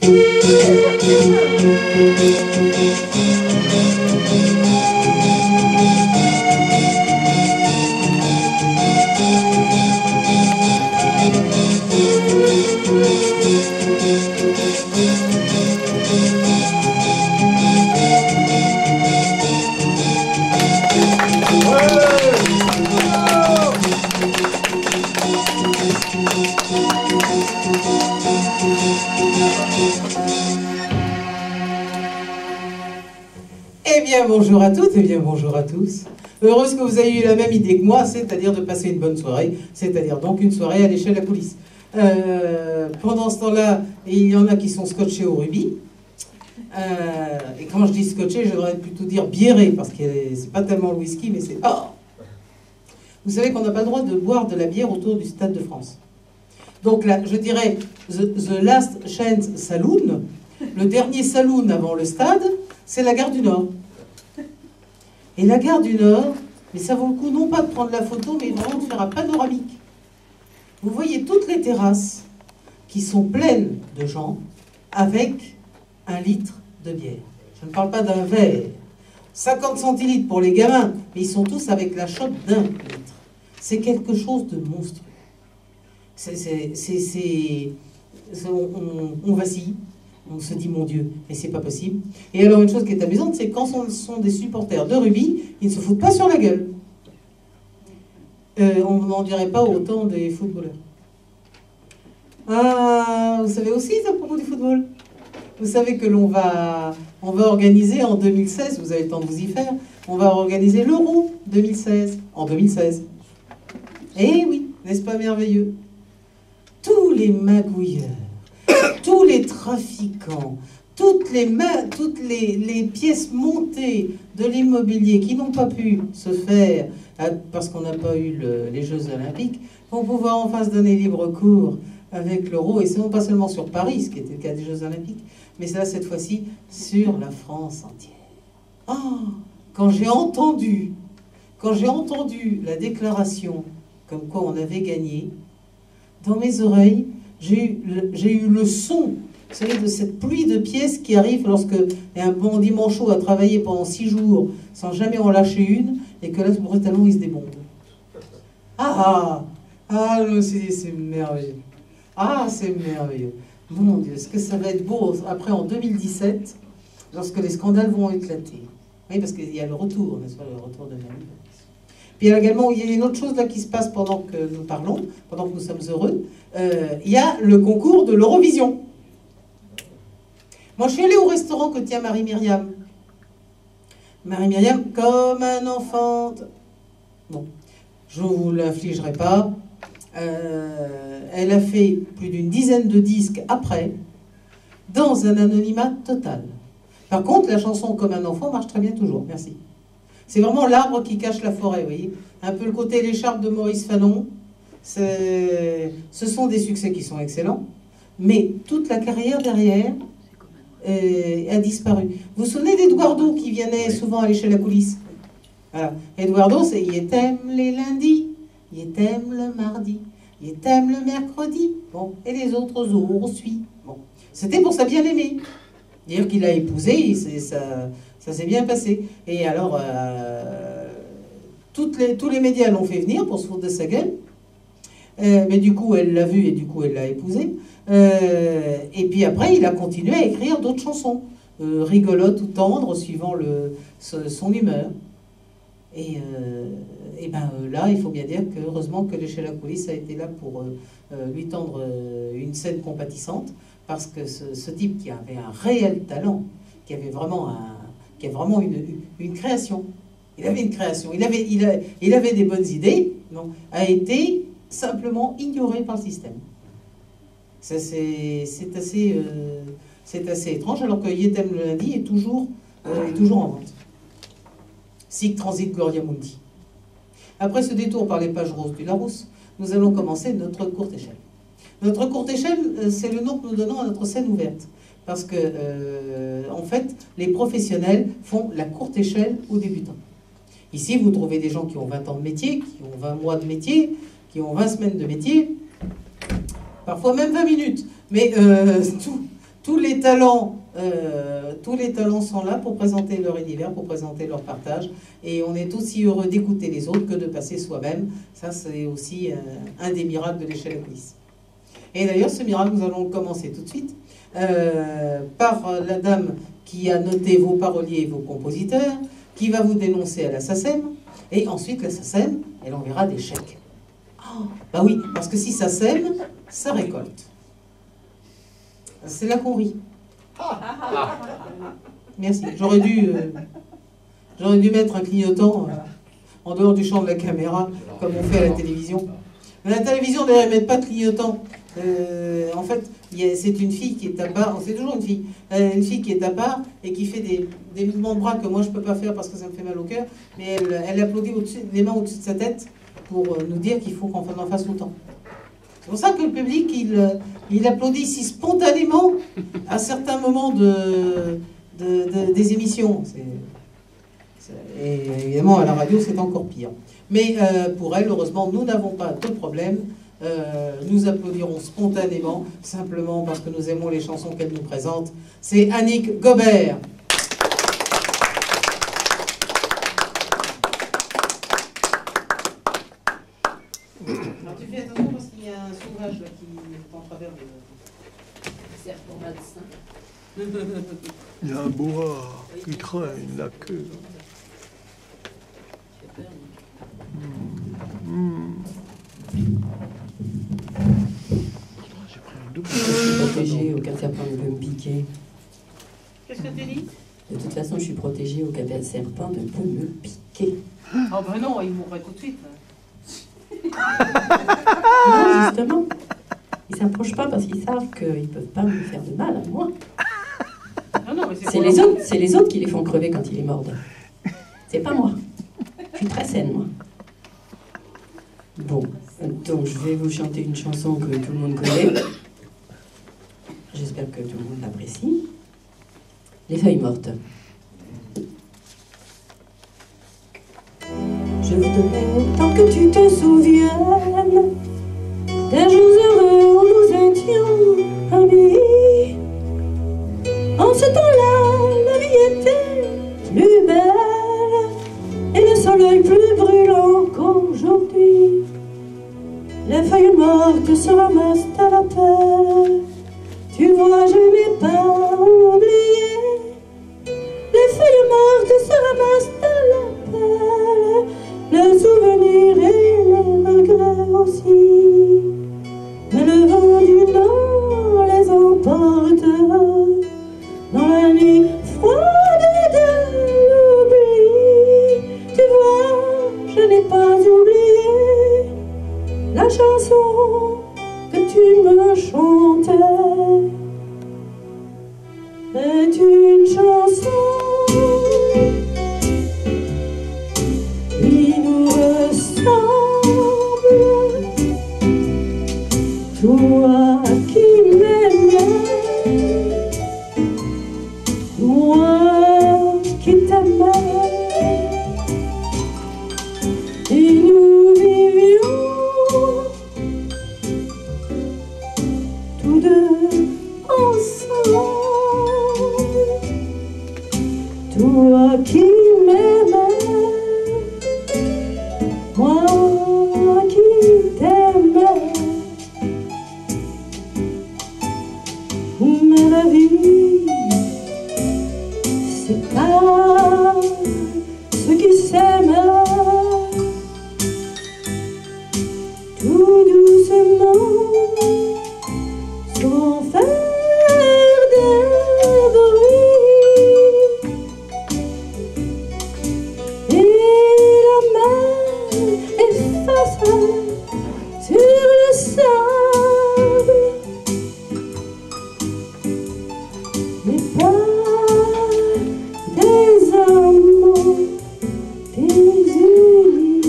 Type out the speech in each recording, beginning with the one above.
Eh bien bonjour à toutes et bien bonjour à tous. Heureuse que vous ayez eu la même idée que moi, c'est-à-dire de passer une bonne soirée, c'est-à-dire donc une soirée à l'échelle de la coulisse. Pendant ce temps-là, il y en a qui sont scotchés au rubis. Et quand je dis scotché, je devrais plutôt dire biéré, parce que c'est pas tellement le whisky, mais c'est... Oh, vous savez qu'on n'a pas le droit de boire de la bière autour du Stade de France. Donc là, je dirais, the last chance saloon, le dernier saloon avant le stade, c'est la gare du Nord. Et la gare du Nord, mais ça vaut le coup non pas de prendre la photo, mais vraiment de faire un panoramique. Vous voyez toutes les terrasses qui sont pleines de gens avec 1 litre de bière. Je ne parle pas d'un verre. 50 centilitres pour les gamins, mais ils sont tous avec la chope d'1 litre. C'est quelque chose de monstrueux. On vacille. On se dit, mon Dieu, mais c'est pas possible. Et alors, une chose qui est amusante, c'est que quand ce sont des supporters de rugby, ils ne se foutent pas sur la gueule. On n'en dirait pas autant des footballeurs. Ah, vous savez aussi, à propos du football, vous savez que on va organiser en 2016, vous avez le temps de vous y faire, on va organiser l'Euro 2016, en 2016. Eh oui, n'est-ce pas merveilleux? Tous les magouilleurs, tous les trafiquants, toutes les pièces montées de l'immobilier qui n'ont pas pu se faire parce qu'on n'a pas eu les Jeux Olympiques, vont pouvoir enfin se donner libre cours avec l'euro, et c'est pas seulement sur Paris, ce qui était le cas des Jeux Olympiques, mais ça, cette fois-ci, sur la France entière. Oh, quand j'ai entendu la déclaration comme quoi on avait gagné, dans mes oreilles, j'ai eu le son, vous savez, de cette pluie de pièces qui arrive lorsque un bon dimanche chaud a travaillé pendant 6 jours sans jamais en lâcher une, et que là, brutalement, il se démonte. C'est merveilleux. Ah, c'est merveilleux. Mon Dieu, est-ce que ça va être beau après en 2017, lorsque les scandales vont éclater. Oui, parce qu'il y a le retour, n'est-ce pas, le retour de Manu. Puis il y a également, il y a une autre chose là qui se passe pendant que nous parlons, pendant que nous sommes heureux. Il y a le concours de l'Eurovision. Moi, je suis allée au restaurant que tient Marie-Myriam. Marie-Myriam, comme un enfant. Bon, je ne vous l'infligerai pas. Elle a fait plus d'une dizaine de disques après, dans un anonymat total. Par contre, la chanson Comme un enfant marche très bien toujours. Merci. C'est vraiment l'arbre qui cache la forêt, vous voyez. Un peu le côté l'écharpe de Maurice Fanon. Ce sont des succès qui sont excellents, mais toute la carrière derrière a disparu. Vous vous souvenez d'Eduardo qui venait souvent à l'échelle de la coulisse? Voilà. Eduardo, c'est « Il t'aime les lundis, il t'aime le mardi, il t'aime le mercredi, bon, et les autres jours aussi. » Bon. C'était pour sa bien-aimée. Dire qu'il a épousé, ça s'est bien passé. Et alors, tous les médias l'ont fait venir pour se foutre de sa gueule. Mais du coup, elle l'a vu et du coup, elle l'a épousé. Et puis après, il a continué à écrire d'autres chansons, rigolotes ou tendres, suivant son humeur. Et ben là, il faut bien dire que heureusement que l'échelle à coulisses a été là pour lui tendre une scène compatissante, parce que ce type qui avait un réel talent, qui avait vraiment une création, il avait une création, il avait des bonnes idées, non, a été simplement ignoré par le système. C'est assez étrange, alors que Yetem le lundi est toujours en vente. Sic transit Gloria Mundi. Après ce détour par les pages roses du Larousse, nous allons commencer notre courte échelle. Notre courte échelle, c'est le nom que nous donnons à notre scène ouverte. Parce que, en fait, les professionnels font la courte échelle aux débutants. Ici, vous trouvez des gens qui ont 20 ans de métier, qui ont 20 mois de métier, qui ont 20 semaines de métier, parfois même 20 minutes. Mais tous les talents sont là pour présenter leur univers, pour présenter leur partage. Et on est aussi heureux d'écouter les autres que de passer soi-même. Ça, c'est aussi un des miracles de l'échelle à coulisses. Et d'ailleurs, ce miracle, nous allons le commencer tout de suite par la dame qui a noté vos paroliers et vos compositeurs, qui va vous dénoncer à la SACEM. Et ensuite, la SACEM, elle enverra des chèques. Oh, bah oui, parce que si ça sème, ça récolte. C'est là qu'on rit. Merci. J'aurais dû mettre un clignotant en dehors du champ de la caméra, comme on fait à la télévision. Mais la télévision, d'ailleurs, ils ne mettent pas de clignotant. En fait, c'est une fille qui est à part, c'est toujours une fille qui est à part et qui fait des mouvements de bras que moi je ne peux pas faire parce que ça me fait mal au cœur, mais elle applaudit les mains au-dessus de sa tête pour nous dire qu'il faut qu'on en fasse autant. C'est pour ça que le public, il applaudit si spontanément à certains moments des émissions. Et évidemment, à la radio, c'est encore pire. Mais pour elle, heureusement, nous n'avons pas de problème. Nous applaudirons spontanément, simplement parce que nous aimons les chansons qu'elle nous présente. C'est Annick Gobert. Alors tu fais attention parce qu'il y a un sauvage là, qui est en travers de serpent malsain. Il y a un boa qui traîne la queue. Protégée, aucun serpent ne peut me piquer. Qu'est-ce que tu dis? De toute façon, je suis protégée, aucun serpent ne peut me piquer. Oh ben non, il mourrait tout de suite. Non, justement. Ils ne s'approchent pas parce qu'ils savent qu'ils ne peuvent pas me faire de mal à moi. Non, mais c'est les autres qui les font crever quand ils les mordent. C'est pas moi. Je suis très saine, moi. Bon, donc je vais vous chanter une chanson que tout le monde connaît. J'espère que tout le monde l'apprécie. Les feuilles mortes. Je voudrais autant que tu te souviennes des jours heureux où nous étions amis. En ce temps-là, la vie était plus belle et le soleil plus brûlant qu'aujourd'hui. Les feuilles mortes se ramassent à la pelle. Tu vois, je n'ai pas oublié. Les feuilles mortes se ramassent à la pelle. Les souvenirs et les regrets aussi. Mais le vent du nord les emportera dans la nuit froide de l'oubli. Tu vois, je n'ai pas oublié la chanson que tu me chantais. C'est une chanson qui nous ressemble. Toi qui m'aimais, moi qui t'aimais, et nous vivions tous deux ensemble. Toi qui m'aimais, moi qui t'aimais. Mais la vie, c'est pas ceux qui s'aiment. Tout doucement, sans faire de bruit. Et la mer efface sur le sable les pas des amants désunis.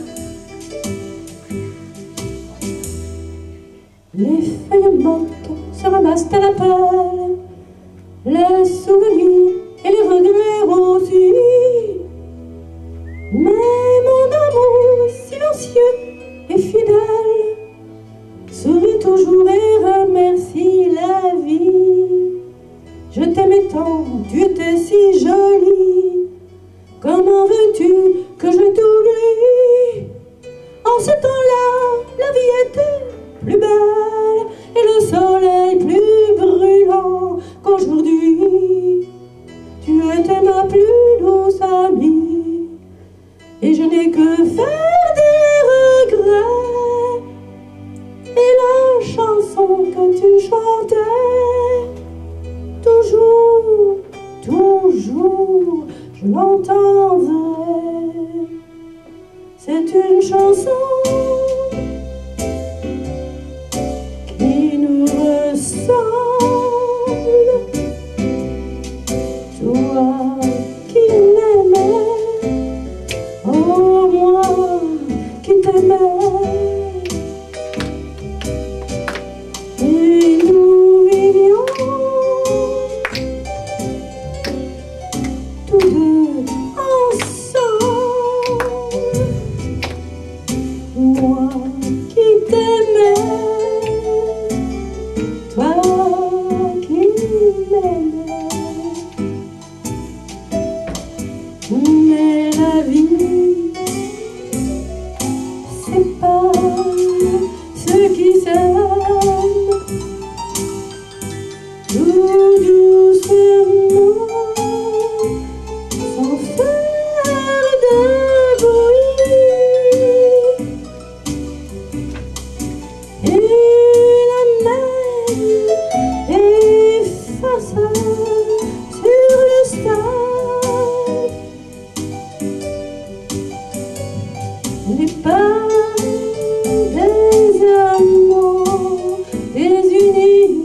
Les feuilles mortes se ramassent à la pelle, les souvenirs et les regrets aussi. Mais mon amour silencieux et fidèle sourit toujours et remercie la vie. tu étais si jolie. Comment veux-tu que je t'oublie? En ce temps-là, la vie était plus belle et le soleil plus brûlant qu'aujourd'hui. Tu étais ma plus douce amie et je n'ai que faire des regrets. Et la chanson que tu chantais, toujours, toujours, je l'entendrai. C'est une chanson qui nous ressemble. Toi qui m'aimais, oh moi qui t'aimais. Et nous vivions tous deux ensemble. Moi qui t'aimais, toi qui m'aimais. Mais la vie sépare ceux qui s'aiment tout doucement, sans faire de bruit. Et la mer effaça sur le stade les pas des amants désunis.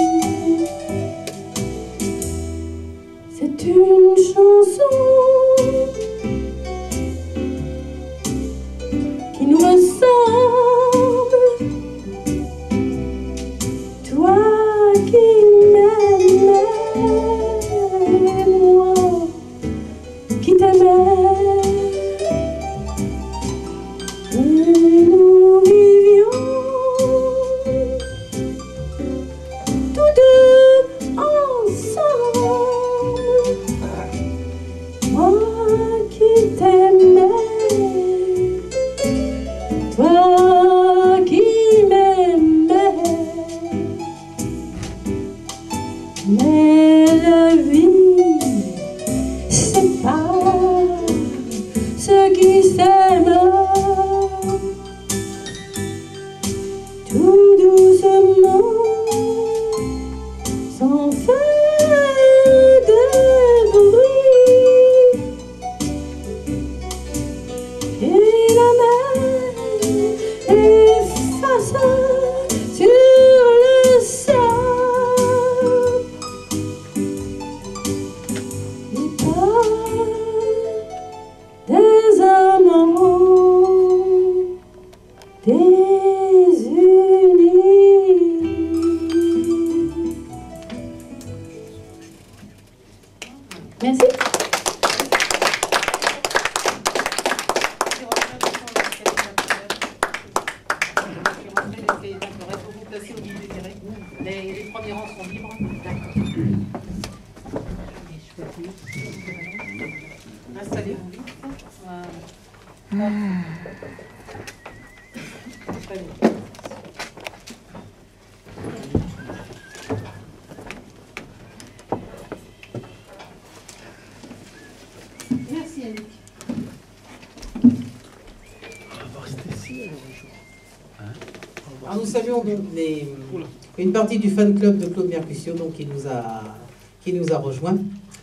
C'est une chanson qui nous ressemble. Toi qui m'aimais, moi qui t'aimais. Et nous vivions tous deux ensemble. Moi qui t'aimais, toi qui m'aimais. Mais la vie sépare ceux qui s'aiment tout doucement, sans faire de bruit. Et la mer effaça sur le sable les pas des amants désunis. Merci. Les premiers rangs sont libres. Installez-vous vite. Voilà. Très bien. Merci Yannick. Alors nous saluons donc une partie du fan club de Claude Mercutio donc, qui nous a rejoints.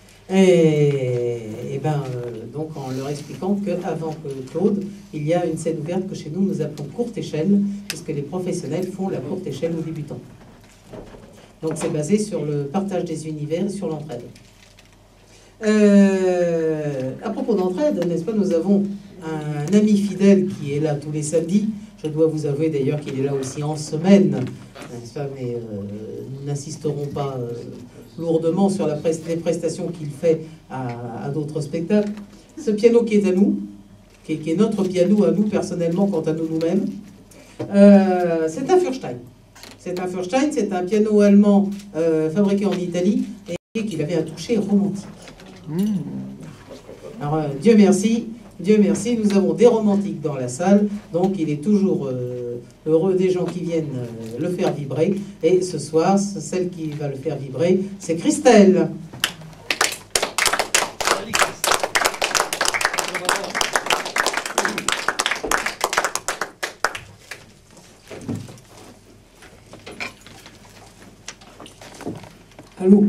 Et donc en leur expliquant qu'avant que Claude, il y a une scène ouverte que chez nous nous appelons courte échelle, puisque les professionnels font la courte échelle aux débutants. Donc c'est basé sur le partage des univers, sur l'entraide. À propos d'entraide, n'est-ce pas, nous avons un ami fidèle qui est là tous les samedis. Je dois vous avouer d'ailleurs qu'il est là aussi en semaine, n'est-ce pas, mais nous n'insisterons pas lourdement sur les prestations qu'il fait à d'autres spectacles. Ce piano qui est à nous, qui est notre piano à nous personnellement quant à nous-mêmes, c'est un Fürstein. C'est un Fürstein, c'est un piano allemand fabriqué en Italie. qu'il avait un toucher romantique. Alors, Dieu merci, nous avons des romantiques dans la salle, donc il est toujours heureux des gens qui viennent le faire vibrer. Et ce soir, celle qui va le faire vibrer, c'est Christelle. Allô.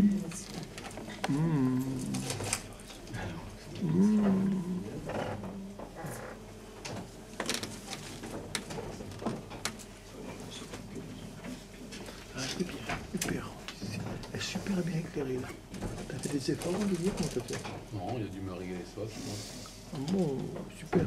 Elle est super bien éclairée là. T'as fait des efforts, Olivier? Comment t'as fait? Non, il a dû me régler les sauces. Bon, super,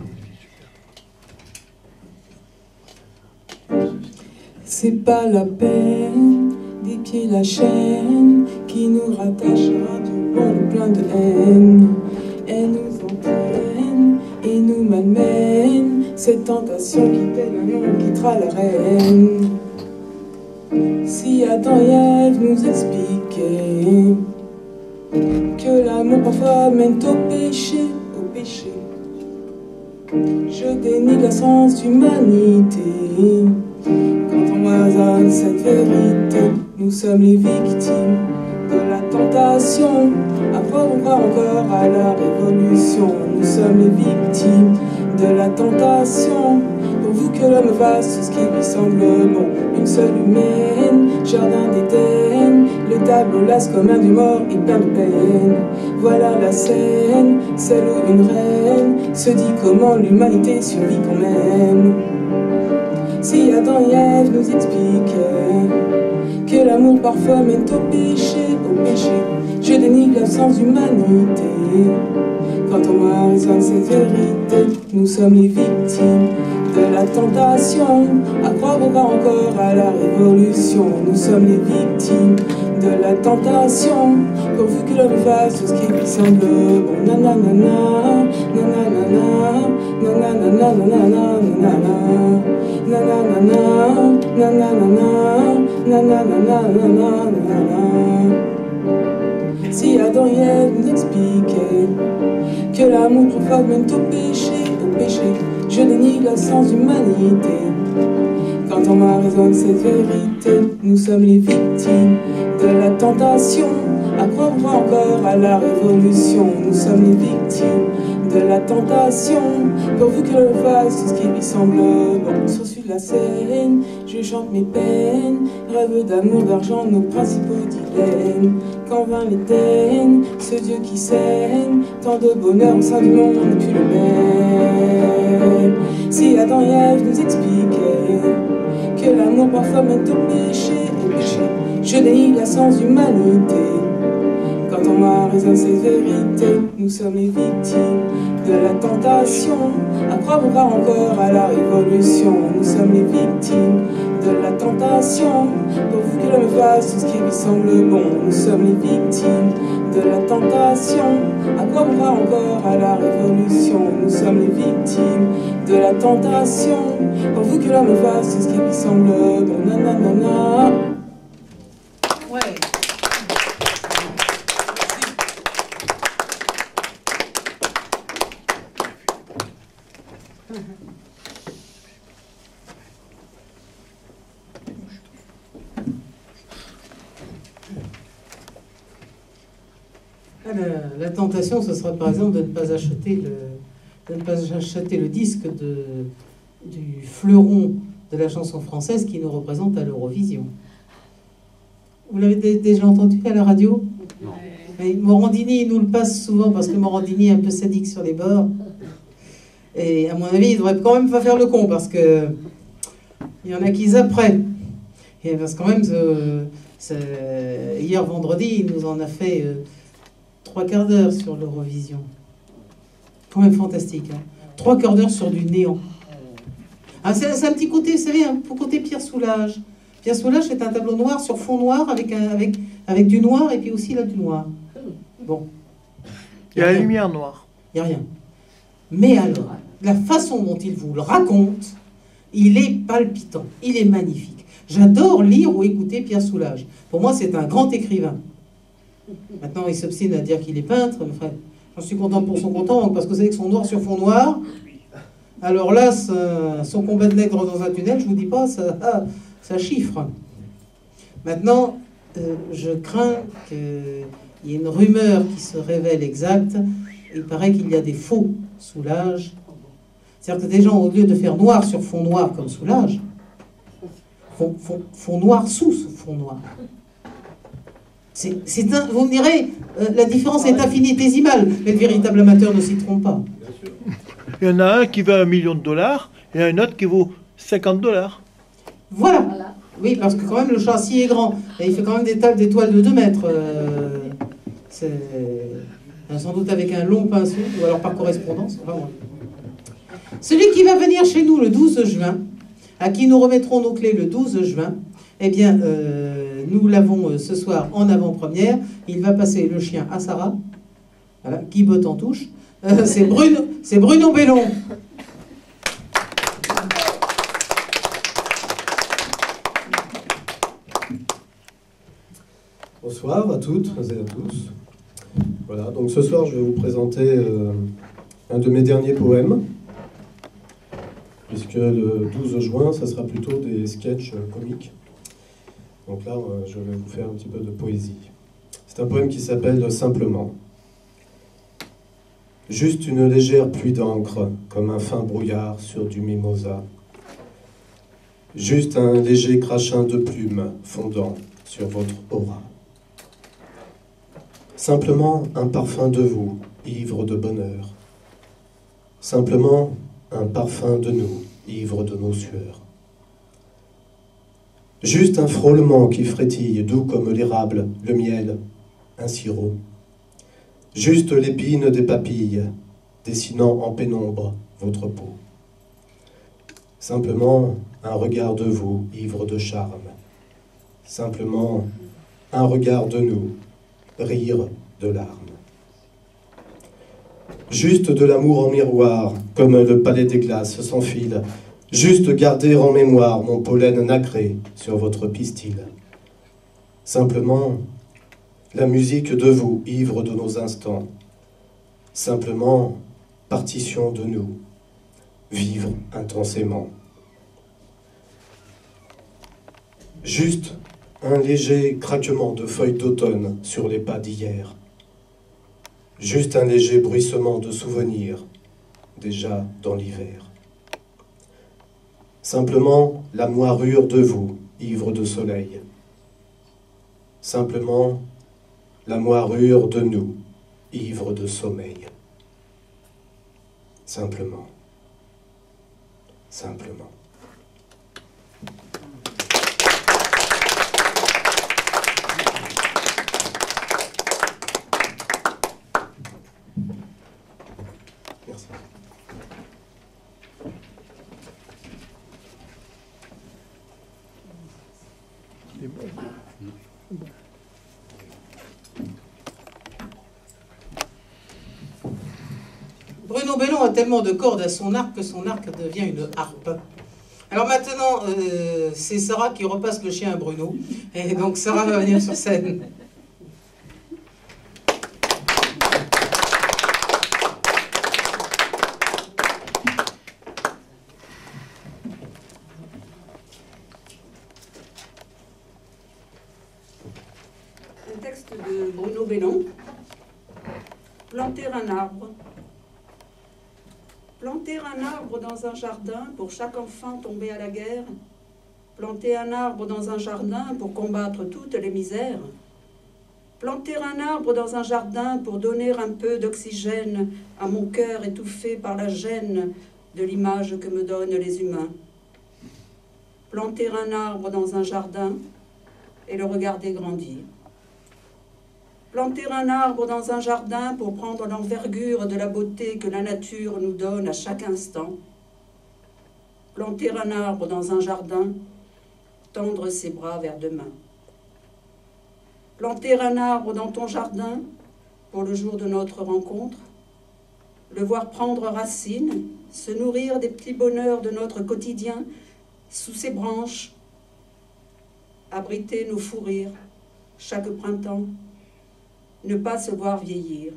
super. C'est pas la peine d'épier la chaîne qui nous rattache à du monde plein de haine. Elle nous entraîne et nous malmène, cette tentation qui tel un lion quittera la reine. Si Adam et Ève nous expliquaient que l'amour parfois mène au péché, je dénie la sens d'humanité. Quand on moisonne cette vérité, nous sommes les victimes de la tentation. Après on croit encore à la révolution. Nous sommes les victimes de la tentation. Pourvu que l'homme fasse ce qui lui semble bon. Une seule humaine, jardin d'Éden. Le tableau lasse comme un du mort et plein de peine. Voilà la scène, celle où une reine se dit comment l'humanité survit quand même. Si Adam et Ève nous expliquaient que l'amour parfois mène au péché, je dénie l'absence d'humanité. Quand on moi résonne cette vérité, nous sommes les victimes de la tentation. À croire ou pas encore à la révolution, nous sommes les victimes de la tentation. Pourvu que l'homme fasse ce qui lui semble bon. Nananana, nananana, nananana, nananana, nananana, nananana, nananana, nananana. Si Adam et Ève nous expliquaient que l'amour profane mène au péché, je dénie la sens d'humanité. Quand on m'a raisonne cette vérité, nous sommes les victimes de la tentation. À croire encore à la révolution, nous sommes les victimes de la tentation. Pourvu que l'on fasse tout ce qui lui semble bon. Sur de la scène, je chante mes peines, rêve d'amour, d'argent, nos principaux dilemmes. Quand vint l'Éden, ce Dieu qui saigne, tant de bonheur au sein du monde n'est plus le même. Si Adam et Ève nous expliquaient que l'amour parfois mène au péché, je dénie la sens d'humanité. Quand on m'a raison cette vérité, nous sommes les victimes de la tentation. À croire ou pas encore à la révolution, nous sommes les victimes de la tentation. Pourvu que l'homme fasse tout ce qui lui semble bon, nous sommes les victimes de la tentation. À croire ou pas encore à la révolution, nous sommes les victimes de la tentation. Pourvu que l'homme fasse tout ce qui lui semble bon. Nanana. Ouais. La tentation, ce sera par exemple de ne pas acheter le disque du fleuron de la chanson française qui nous représente à l'Eurovision. Vous l'avez déjà entendu à la radio? Non. Mais Morandini, il nous le passe souvent parce que Morandini est un peu sadique sur les bords. Et à mon avis, il devrait quand même pas faire le con parce que il y en a qui zaperaient. Et parce que quand même, hier vendredi, il nous en a fait 3/4 d'heure sur l'Eurovision. Quand même fantastique. Hein. 3/4 d'heure sur du néant. Ah, c'est un petit côté, vous savez, un côté Pierre Soulages. Pierre Soulages, c'est un tableau noir sur fond noir avec du noir et puis aussi là du noir. Bon. Il y a la lumière noire. Il n'y a rien. Mais alors, la façon dont il vous le raconte, il est palpitant, il est magnifique. J'adore lire ou écouter Pierre Soulages. Pour moi, c'est un grand écrivain. Maintenant, il s'obstine à dire qu'il est peintre. Enfin, j'en suis content pour son content, parce que vous savez que son noir sur fond noir, alors là, son combat de nègre dans un tunnel, je vous dis pas, ça chiffre. Maintenant, je crains qu'il y ait une rumeur qui se révèle exacte. Il paraît qu'il y a des faux Soulages. C'est-à-dire que des gens, au lieu de faire noir sur fond noir comme Soulages, font noir sous ce fond noir. Vous me direz, la différence est infinitésimale, mais le véritable amateur ne s'y trompe pas. Il y en a un qui vaut $1 million et un autre qui vaut $50. Voilà. Oui, parce que quand même le châssis est grand. Et il fait quand même des toiles de 2 mètres. Sans doute avec un long pinceau, ou alors par correspondance. Enfin, ouais. Celui qui va venir chez nous le 12 juin, à qui nous remettrons nos clés le 12 juin, eh bien, nous l'avons ce soir en avant-première. Il va passer le chien à Sarah. Voilà, qui botte en touche. C'est Bruno Bellon. Bonsoir à toutes et à tous. Voilà, donc ce soir je vais vous présenter un de mes derniers poèmes, puisque le 12 juin, ça sera plutôt des sketchs comiques. Donc là, je vais vous faire un petit peu de poésie. C'est un poème qui s'appelle « Simplement ». Juste une légère pluie d'encre, comme un fin brouillard sur du mimosa. Juste un léger crachin de plumes fondant sur votre aura. Simplement un parfum de vous, ivre de bonheur. Simplement un parfum de nous, ivre de nos sueurs. Juste un frôlement qui frétille, doux comme l'érable, le miel, un sirop. Juste l'épine des papilles, dessinant en pénombre votre peau. Simplement un regard de vous, ivre de charme. Simplement un regard de nous, rire de larmes. Juste de l'amour en miroir, comme le palais des glaces sans fil. Juste garder en mémoire mon pollen nacré sur votre pistil. Simplement la musique de vous, ivre de nos instants. Simplement partition de nous, vivre intensément. Juste un léger craquement de feuilles d'automne sur les pas d'hier. Juste un léger bruissement de souvenirs, déjà dans l'hiver. Simplement la moirure de vous, ivre de soleil. Simplement la moirure de nous, ivre de sommeil. Simplement. Simplement. Merci. C'est bon. Bruno Bellon a tellement de cordes à son arc que son arc devient une harpe. Alors maintenant, c'est Sarah qui repasse le chien à Bruno. Et donc Sarah va venir sur scène. Un texte de Bruno Bellon. Planter un arbre. Planter un arbre dans un jardin pour chaque enfant tombé à la guerre. Planter un arbre dans un jardin pour combattre toutes les misères. Planter un arbre dans un jardin pour donner un peu d'oxygène à mon cœur étouffé par la gêne de l'image que me donnent les humains. Planter un arbre dans un jardin et le regarder grandir. Planter un arbre dans un jardin pour prendre l'envergure de la beauté que la nature nous donne à chaque instant. Planter un arbre dans un jardin, tendre ses bras vers demain. Planter un arbre dans ton jardin pour le jour de notre rencontre, le voir prendre racine, se nourrir des petits bonheurs de notre quotidien sous ses branches, abriter nos fous rires chaque printemps. ne pas se voir vieillir.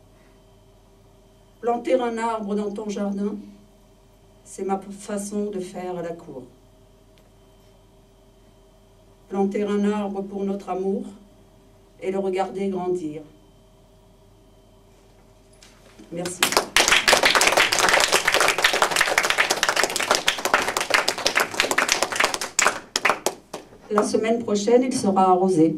Planter un arbre dans ton jardin, c'est ma façon de faire à la cour. Planter un arbre pour notre amour et le regarder grandir. Merci. La semaine prochaine, il sera arrosé.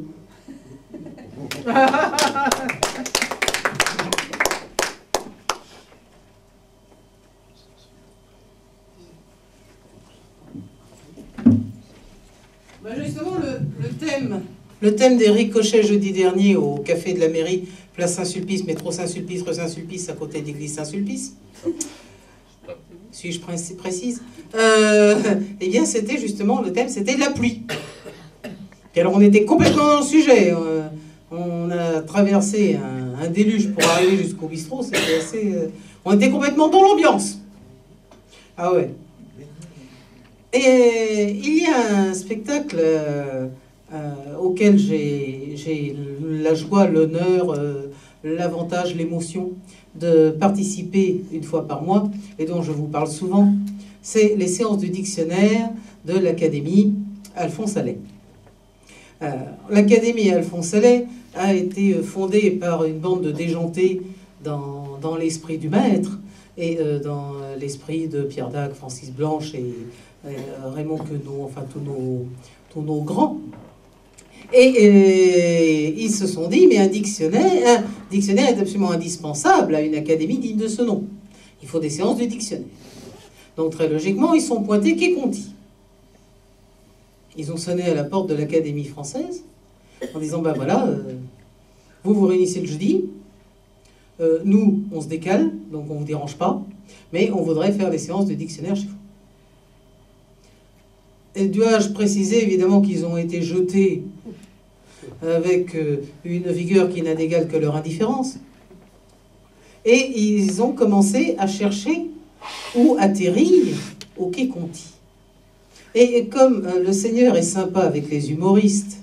Justement, le thème des ricochets jeudi dernier au café de la mairie, place Saint-Sulpice, métro Saint-Sulpice, rue Saint-Sulpice, à côté de l'église Saint-Sulpice. Suis-je précise? Eh bien, c'était justement, le thème, c'était la pluie. Et alors, on était complètement dans le sujet. On a traversé un déluge pour arriver jusqu'au bistrot. C'était assez... on était complètement dans l'ambiance. Ah ouais. Et il y a un spectacle auquel j'ai la joie, l'honneur, l'avantage, l'émotion de participer une fois par mois, et dont je vous parle souvent, c'est les séances du dictionnaire de l'Académie Alphonse Allais. L'Académie Alphonse Allais a été fondée par une bande de déjantés dans l'esprit du maître, et dans l'esprit de Pierre Dac, Francis Blanche et Raymond Queneau, enfin tous nos grands. Et ils se sont dit, mais un dictionnaire est absolument indispensable à une académie digne de ce nom. Il faut des séances de dictionnaire. Donc très logiquement, ils sont pointés Quai Conti. Ils ont sonné à la porte de l'Académie française en disant, ben voilà, vous réunissez le jeudi, nous, on se décale, donc on ne vous dérange pas, mais on voudrait faire des séances de dictionnaire chez vous. Et dois-je préciser évidemment qu'ils ont été jetés avec une vigueur qui n'a d'égal que leur indifférence. Et ils ont commencé à chercher où atterrir au Quai Conti. Et comme le Seigneur est sympa avec les humoristes,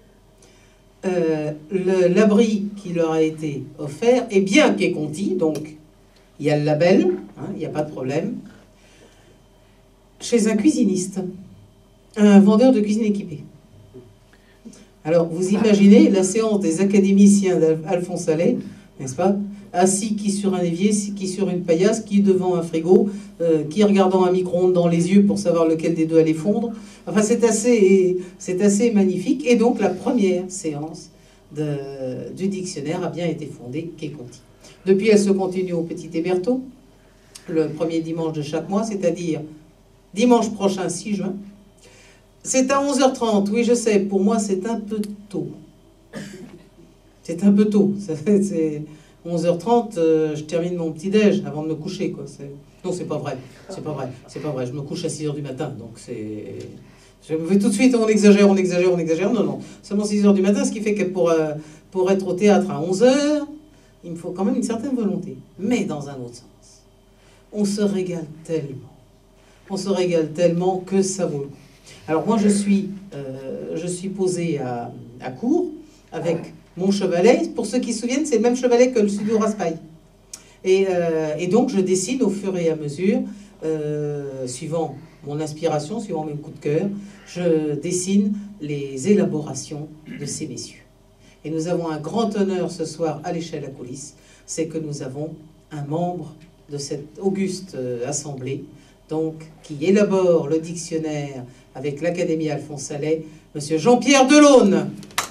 l'abri qui leur a été offert est bien Quai Conti, donc il y a le label, hein, il n'y a pas de problème, chez un cuisiniste. Un vendeur de cuisine équipée. Alors, vous imaginez la séance des académiciens d'Alphonse Allais, n'est-ce pas? Assis qui sur un évier, qui sur une paillasse, qui devant un frigo, qui regardant un micro-ondes dans les yeux pour savoir lequel des deux allait fondre. Enfin, c'est assez magnifique. Et donc, la première séance du dictionnaire a bien été fondée Quai Conti. Depuis, elle se continue au Petit Hébertot, le premier dimanche de chaque mois, c'est-à-dire dimanche prochain, 6 juin. C'est à 11h30, oui je sais, pour moi c'est un peu tôt. C'est un peu tôt. C'est 11h30, je termine mon petit-déj avant de me coucher, quoi. Non, c'est pas vrai. C'est pas vrai. C'est pas vrai. Je me couche à 6h du matin, donc c'est... Je me fais tout de suite, on exagère. Non. Seulement 6h du matin, ce qui fait que pour être au théâtre à 11h, il me faut quand même une certaine volonté. Mais dans un autre sens, on se régale tellement. On se régale tellement que ça vaut le coup. Alors moi, je suis posé à Cours avec mon chevalet. Pour ceux qui se souviennent, c'est le même chevalet que le studio Raspail. Et donc, je dessine au fur et à mesure, suivant mon inspiration, suivant mes coups de cœur, je dessine les élaborations de ces messieurs. Et nous avons un grand honneur ce soir à l'échelle à coulisses, c'est que nous avons un membre de cette auguste assemblée, donc, qui élabore le dictionnaire avec l'Académie Alphonse Allais, monsieur Jean-Pierre Delaune.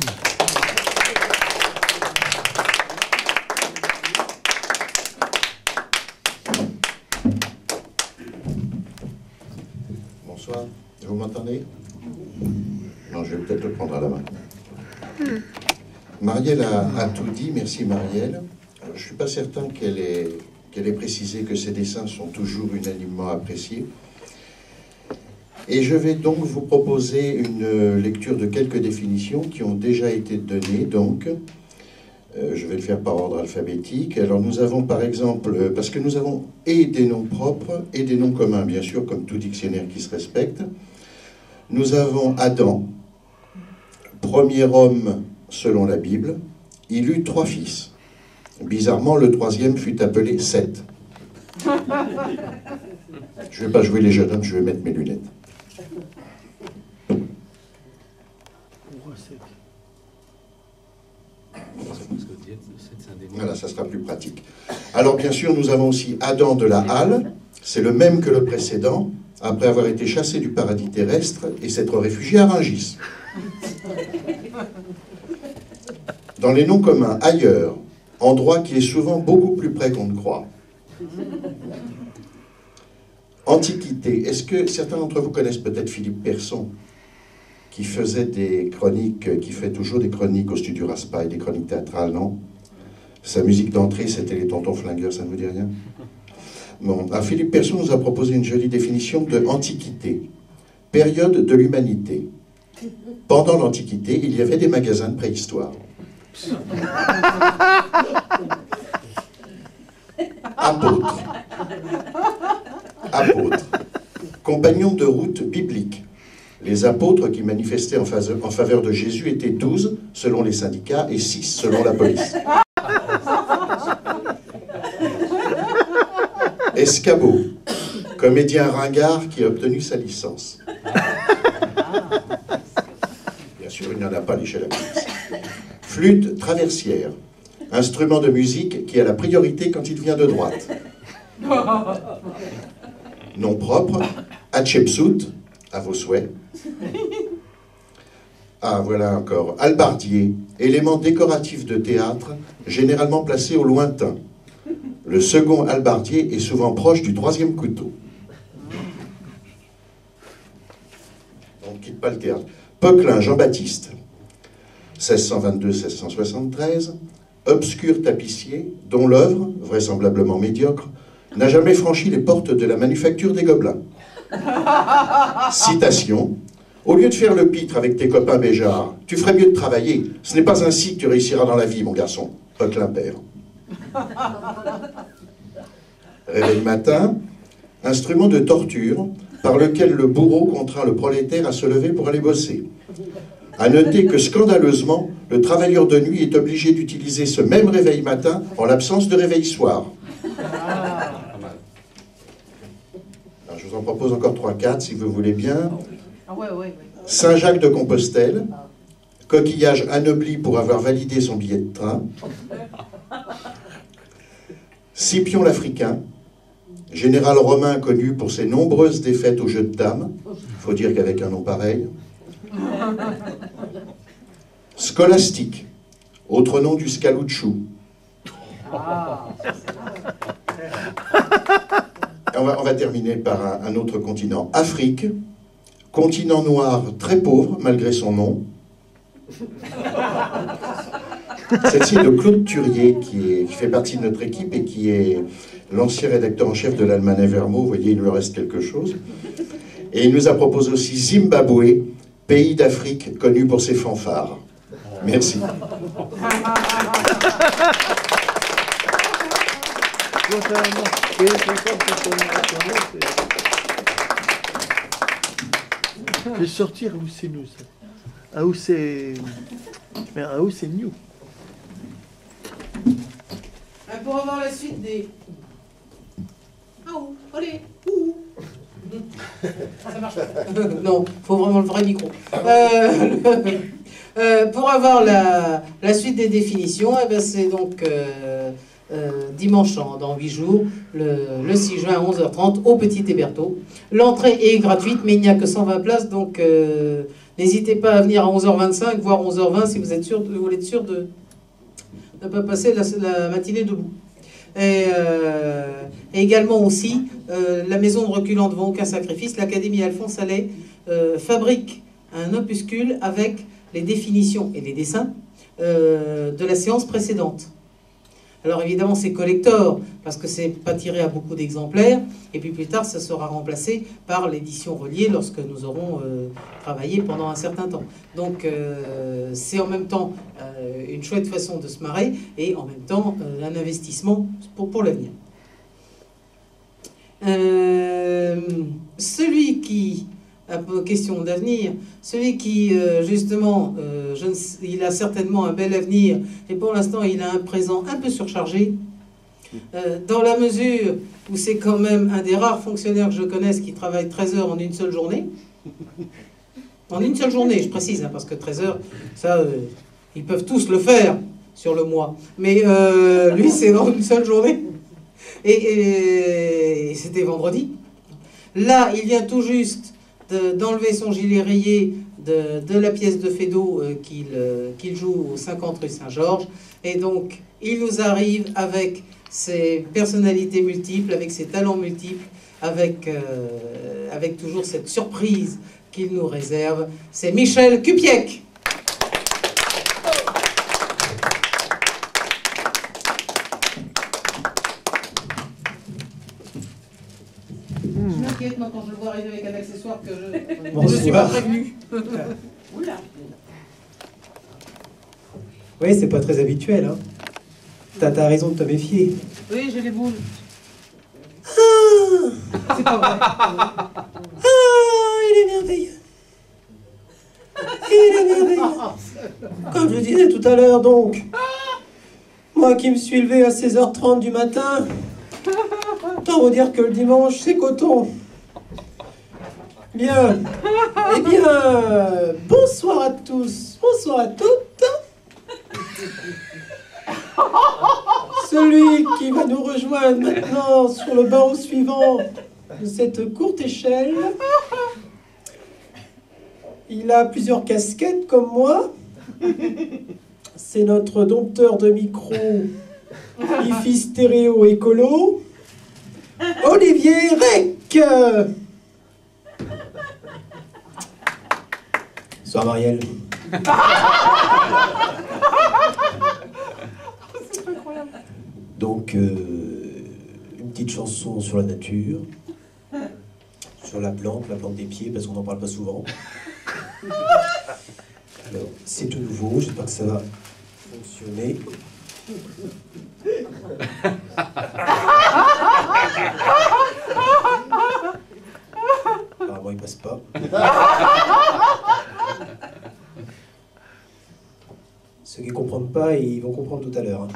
Bonsoir, vous m'entendez? Non, je vais peut-être le prendre à la main. Marielle a tout dit, merci Marielle. Je ne suis pas certain qu'elle ait précisé que ses dessins sont toujours unanimement appréciés. Et je vais donc vous proposer une lecture de quelques définitions qui ont déjà été données. Donc, je vais le faire par ordre alphabétique. Alors nous avons par exemple, parce que nous avons et des noms propres et des noms communs, bien sûr, comme tout dictionnaire qui se respecte. Nous avons Adam, premier homme selon la Bible, Il eut 3 fils. Bizarrement, le 3e fut appelé Seth. Je ne vais pas jouer les jeunes hommes, je vais mettre mes lunettes. Voilà, ça sera plus pratique. Alors bien sûr, nous avons aussi Adam de la Halle, c'est le même que le précédent, après avoir été chassé du paradis terrestre et s'être réfugié à Rungis. Dans les noms communs, ailleurs, endroit qui est souvent beaucoup plus près qu'on ne croit. Antiquité, est-ce que certains d'entre vous connaissent peut-être Philippe Persson, qui faisait des chroniques, qui fait toujours des chroniques au studio Raspail, des chroniques théâtrales, non? Sa musique d'entrée, c'était les Tontons Flingueurs, ça ne vous dit rien? Bon, alors Philippe Persson nous a proposé une jolie définition de Antiquité, période de l'humanité. Pendant l'Antiquité, il y avait des magasins de préhistoire. Apôtres. Apôtres. Compagnons de route biblique. Les apôtres qui manifestaient en faveur de Jésus étaient 12 selon les syndicats et 6 selon la police. Escabeau, comédien ringard qui a obtenu sa licence. Bien sûr, il n'y en a pas à l'échelle de la police. Flûte traversière, instrument de musique qui a la priorité quand il vient de droite. Nom propre, Hatshepsut, à vos souhaits. Ah, voilà encore. Albardier, élément décoratif de théâtre, généralement placé au lointain. Le second albardier est souvent proche du 3e couteau. On ne quitte pas le théâtre. Poquelin Jean-Baptiste, 1622-1673, obscur tapissier, dont l'œuvre, vraisemblablement médiocre, n'a jamais franchi les portes de la manufacture des Gobelins. Citation. Au lieu de faire le pitre avec tes copains Béjart, tu ferais mieux de travailler. Ce n'est pas ainsi que tu réussiras dans la vie, mon garçon. Poquelin père. Réveil matin, instrument de torture par lequel le bourreau contraint le prolétaire à se lever pour aller bosser. À noter que, scandaleusement, le travailleur de nuit est obligé d'utiliser ce même réveil matin en l'absence de réveil soir. Alors, je vous en propose encore 3-4 si vous voulez bien. Saint-Jacques de Compostelle, coquillage anobli pour avoir validé son billet de train. Scipion l'Africain, général romain connu pour ses nombreuses défaites au jeu de dames, il faut dire qu'avec un nom pareil. Scolastique, autre nom du scalouchou. On va terminer par un autre continent. Afrique, continent noir très pauvre malgré son nom. Celle-ci est de Claude Turier, qui fait partie de notre équipe et qui est l'ancien rédacteur en chef de l'Almanach Vermo. Vous voyez, il lui reste quelque chose. Et il nous a proposé aussi Zimbabwe, pays d'Afrique connu pour ses fanfares. Merci. Je vais sortir où c'est nous, ça. Ah, où c'est... Mais ah, où c'est nous. Pour avoir la suite des... Ah où, allez, où. Ça marche pas. Non, il faut vraiment le vrai micro. Pour avoir la suite des définitions, eh ben c'est donc dimanche dans 8 jours, le 6 juin à 11h30 au Petit Hébertot. L'entrée est gratuite, mais il n'y a que 120 places, donc n'hésitez pas à venir à 11h25, voire 11h20 si vous voulez être sûr de ne pas passer la matinée debout. Et également aussi, la maison de reculant devant aucun sacrifice, l'Académie Alphonse Allais fabrique un opuscule avec les définitions et les dessins de la séance précédente. Alors évidemment c'est collector, parce que c'est pas tiré à beaucoup d'exemplaires, et puis plus tard ça sera remplacé par l'édition reliée lorsque nous aurons travaillé pendant un certain temps. Donc c'est en même temps une chouette façon de se marrer, et en même temps un investissement pour l'avenir. Celui qui question d'avenir, celui qui, justement, il a certainement un bel avenir, et pour l'instant, il a un présent un peu surchargé, dans la mesure où c'est quand même un des rares fonctionnaires que je connaisse qui travaille 13 heures en une seule journée. En une seule journée, je précise, hein, parce que 13 heures, ça, ils peuvent tous le faire sur le mois. Mais lui, c'est dans une seule journée. Et c'était vendredi. Là, il vient tout juste d'enlever son gilet rayé de la pièce de Feydeau qu'il joue au 50 rue Saint-Georges. Et donc, il nous arrive avec ses personnalités multiples, avec ses talents multiples, avec toujours cette surprise qu'il nous réserve. C'est Michel Kupiec. Je m'inquiète, moi, quand je le vois arriver avec un accessoire que je ne suis pas prévenu. Oula. Oui, c'est pas très habituel, hein. T'as raison de te méfier. Oui, j'ai les boules. Ah, c'est pas vrai. Ah, il est merveilleux. Il est merveilleux. Comme je disais tout à l'heure, donc, moi qui me suis levé à 16h30 du matin, autant vous dire que le dimanche, c'est coton. Bien. Eh bien, bonsoir à tous, bonsoir à toutes. Celui qui va nous rejoindre maintenant sur le barreau suivant de cette courte échelle, il a plusieurs casquettes comme moi. C'est notre dompteur de micro, hi-fi stéréo écolo, Olivier Rec. Bonsoir Marielle. Donc, une petite chanson sur la nature, sur la plante des pieds, parce qu'on n'en parle pas souvent. Alors, c'est tout nouveau, j'espère que ça va fonctionner. Apparemment, il passe pas. Ceux qui ne comprennent pas, ils vont comprendre tout à l'heure.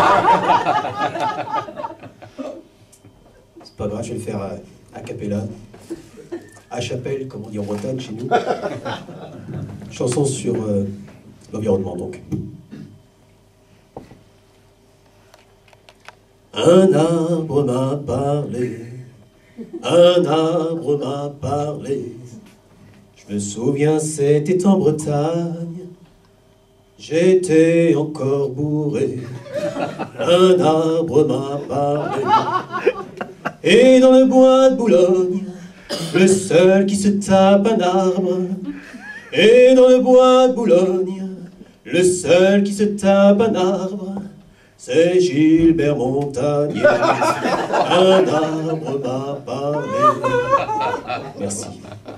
C'est pas grave, je vais le faire a cappella. À chapelle, comme on dit en Bretagne chez nous. Chanson sur l'environnement, donc. Un arbre m'a parlé, un arbre m'a parlé. Je me souviens, c'était en Bretagne. J'étais encore bourré, un arbre m'a parlé. Et dans le bois de Boulogne, le seul qui se tape un arbre. Et dans le bois de Boulogne, le seul qui se tape un arbre, c'est Gilbert Montagnier. Un arbre m'a parlé. Merci.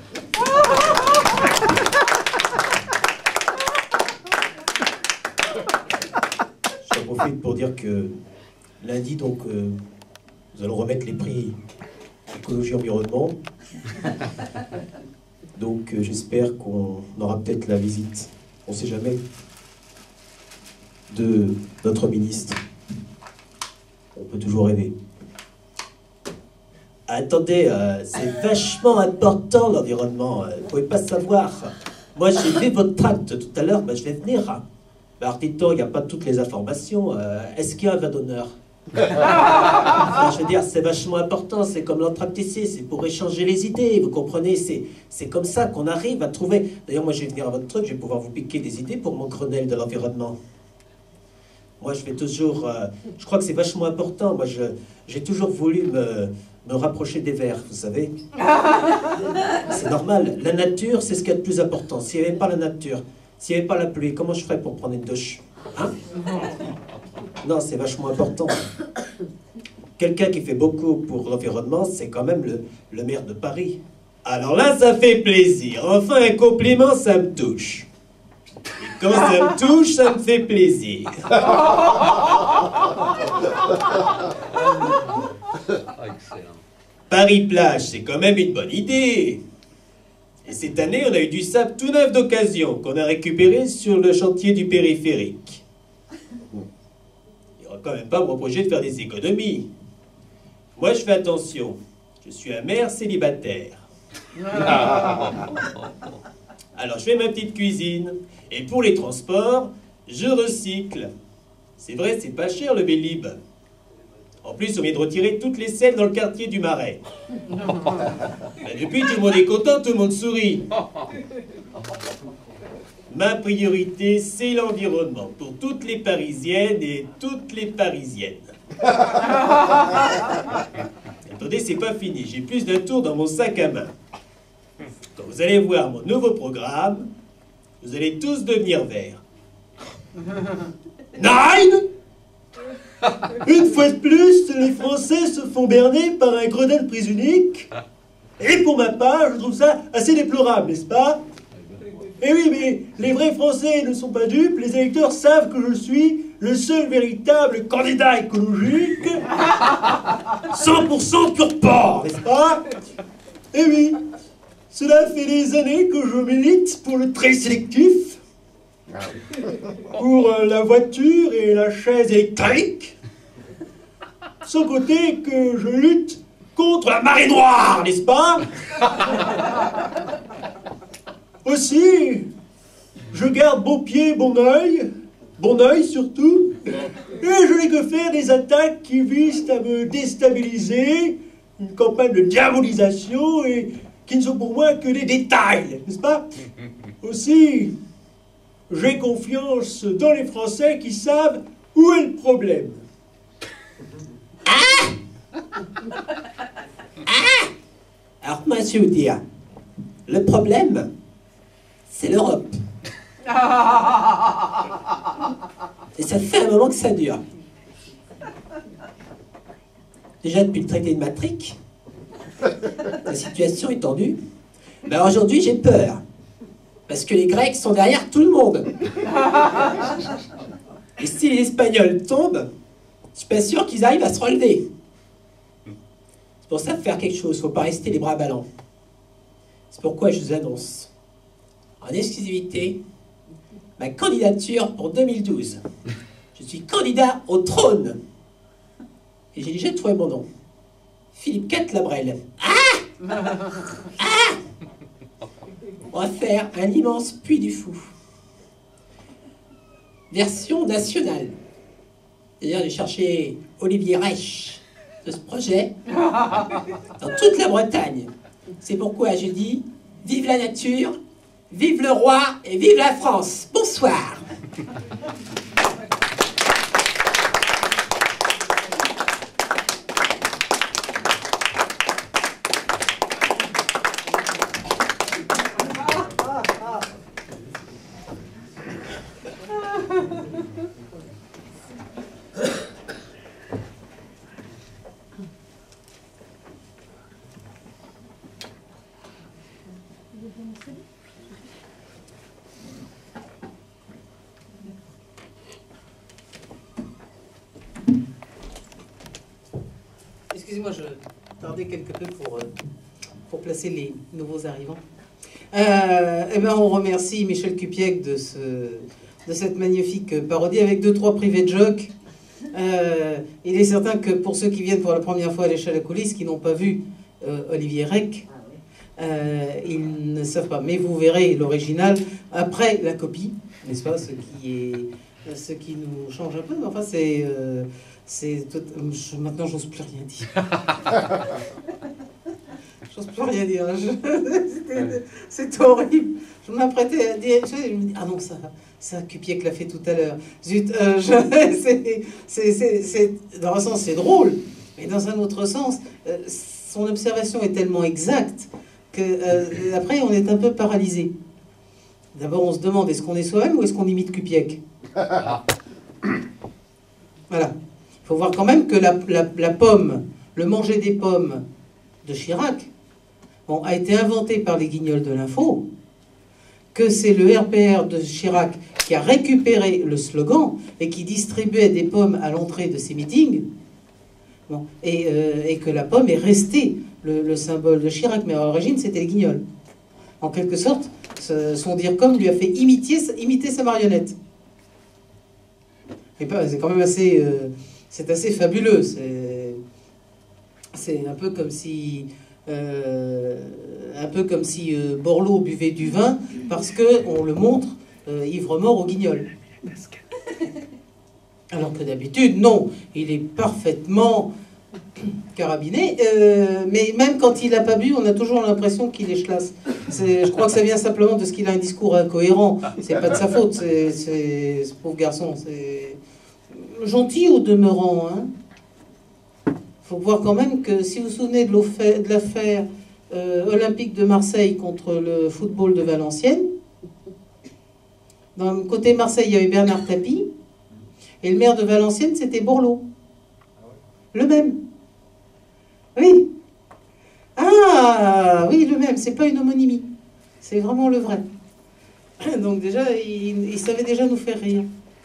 J'en profite pour dire que lundi, donc, nous allons remettre les prix écologie-environnement. Donc, j'espère qu'on aura peut-être la visite, on ne sait jamais, de notre ministre. On peut toujours rêver. Attendez, c'est vachement important l'environnement, vous ne pouvez pas savoir. Moi j'ai vu votre tract tout à l'heure, je vais venir. Hein. Alors dites-donc, il n'y a pas toutes les informations. Est-ce qu'il y a un vin d'honneur? Enfin, je veux dire, c'est vachement important, c'est comme l'entracte ici, c'est pour échanger les idées, vous comprenez, c'est comme ça qu'on arrive à trouver. D'ailleurs, moi je vais venir à votre truc, je vais pouvoir vous piquer des idées pour mon Grenelle de l'environnement. Moi je vais toujours, je crois que c'est vachement important, moi j'ai toujours voulu me rapprocher des vers, vous savez. C'est normal, la nature c'est ce qu'il y a de plus important. S'il n'y avait pas la nature, s'il n'y avait pas la pluie, comment je ferais pour prendre une douche, hein? Non, c'est vachement important. Quelqu'un qui fait beaucoup pour l'environnement, c'est quand même le maire de Paris. Alors là, ça fait plaisir. Enfin, un compliment, ça me touche. Et quand ça me touche, ça me fait plaisir. Excellent. Paris-Plage, c'est quand même une bonne idée. Et cette année, on a eu du sable tout neuf d'occasion qu'on a récupéré sur le chantier du périphérique. Il ne va quand même pas me reprocher de faire des économies. Moi, je fais attention. Je suis un maire célibataire. Alors, je fais ma petite cuisine. Et pour les transports, je recycle. C'est vrai, c'est pas cher le Vélib. En plus, on vient de retirer toutes les selles dans le quartier du Marais. Ben, depuis, tout le monde est content, tout le monde sourit. Ma priorité, c'est l'environnement pour toutes les Parisiennes et toutes les Parisiennes. Attendez, c'est pas fini. J'ai plus d'un tour dans mon sac à main. Quand vous allez voir mon nouveau programme, vous allez tous devenir verts. Nine! Une fois de plus, les Français se font berner par un gredin de prise unique. Et pour ma part, je trouve ça assez déplorable, n'est-ce pas? Eh oui, mais les vrais Français ne sont pas dupes. Les électeurs savent que je suis le seul véritable candidat écologique. 100% pur porc, n'est-ce pas? Eh oui, cela fait des années que je milite pour le tri sélectif, pour la voiture et la chaise électrique, sans compter que je lutte contre la marée noire, n'est-ce pas? Aussi, je garde bon pied, bon œil surtout, et je n'ai que faire des attaques qui visent à me déstabiliser, une campagne de diabolisation et qui ne sont pour moi que des détails, n'est-ce pas? Aussi, j'ai confiance dans les Français qui savent où est le problème. Alors, moi, je vais vous dire, le problème, c'est l'Europe. Et ça fait un moment que ça dure. Déjà depuis le traité de Maastricht, la situation est tendue. Mais aujourd'hui, j'ai peur. Parce que les Grecs sont derrière tout le monde. Et si les Espagnols tombent, je suis pas sûr qu'ils arrivent à se relever. C'est pour ça qu'il faut faire quelque chose, il ne faut pas rester les bras ballants. C'est pourquoi je vous annonce, en exclusivité, ma candidature pour 2012. Je suis candidat au trône. Et j'ai déjà trouvé mon nom. Philippe IV Labrelle. On va faire un immense puits du fou. Version nationale. C'est-à-dire j'ai cherché Olivier Reich de ce projet dans toute la Bretagne. C'est pourquoi je dis vive la nature, vive le roi et vive la France. Bonsoir. Excusez-moi, je tardais quelque peu pour placer les nouveaux arrivants. Eh ben, on remercie Michel Cupiec de cette magnifique parodie avec 2-3 privés de joke. Il est certain que pour ceux qui viennent pour la première fois à l'échelle à coulisses, qui n'ont pas vu Olivier Reich, ils ne savent pas. Mais vous verrez l'original après la copie, n'est-ce pas? Ce qui nous change un peu. Mais enfin, maintenant, j'ose plus rien dire. J'ose plus rien dire. C'est horrible. Je m'apprêtais à dire. Je me dis, ah non, ça Cupiec l'a fait tout à l'heure. Zut, dans un sens, c'est drôle. Mais dans un autre sens, son observation est tellement exacte que après, on est un peu paralysé. D'abord, on se demande, est-ce qu'on est soi-même ou est-ce qu'on imite Cupiec? Voilà. Il faut voir quand même que la pomme, le manger des pommes de Chirac, bon, a été inventé par les guignols de l'info, que c'est le RPR de Chirac qui a récupéré le slogan et qui distribuait des pommes à l'entrée de ses meetings, bon, et que la pomme est restée le symbole de Chirac, mais à l'origine, c'était les guignols. En quelque sorte, son DIRCOM lui a fait imiter sa marionnette. Et c'est quand même assez, c'est assez fabuleux. C'est un peu comme si, Borloo buvait du vin parce que on le montre ivre-mort au Guignol. Alors que d'habitude, non, il est parfaitement carabiné, mais même quand il n'a pas bu, on a toujours l'impression qu'il est chlasse. Je crois que ça vient simplement de ce qu'il a un discours incohérent. C'est pas de sa faute, c'est ce pauvre garçon. C'est gentil au demeurant. Il faut voir quand même que si vous vous souvenez de l'affaire olympique de Marseille contre le football de Valenciennes, dans le côté Marseille, il y avait Bernard Tapie, et le maire de Valenciennes, c'était Borloo. Le même. Oui. Ah, oui, le même. C'est pas une homonymie. C'est vraiment le vrai. Donc déjà, il savait déjà nous faire rire.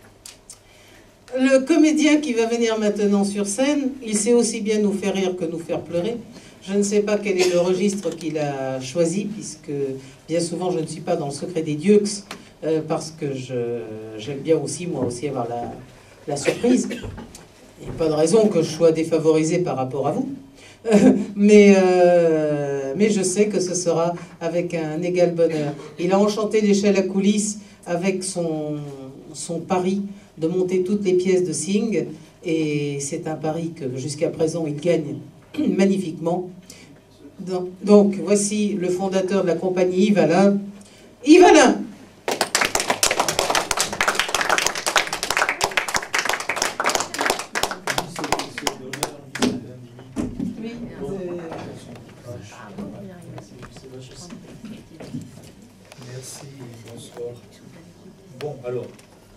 Le comédien qui va venir maintenant sur scène, il sait aussi bien nous faire rire que nous faire pleurer. Je ne sais pas quel est le registre qu'il a choisi, puisque bien souvent, je ne suis pas dans le secret des dieux, parce que j'aime bien aussi, moi aussi, avoir la surprise. Il n'y a pas de raison que je sois défavorisé par rapport à vous. Mais je sais que ce sera avec un égal bonheur. Il a enchanté l'échelle à coulisses avec son pari de monter toutes les pièces de Sing. Et c'est un pari que jusqu'à présent il gagne magnifiquement. Donc voici le fondateur de la compagnie, Yves Alain. Yves Alain! Merci, bonsoir. Bon, alors,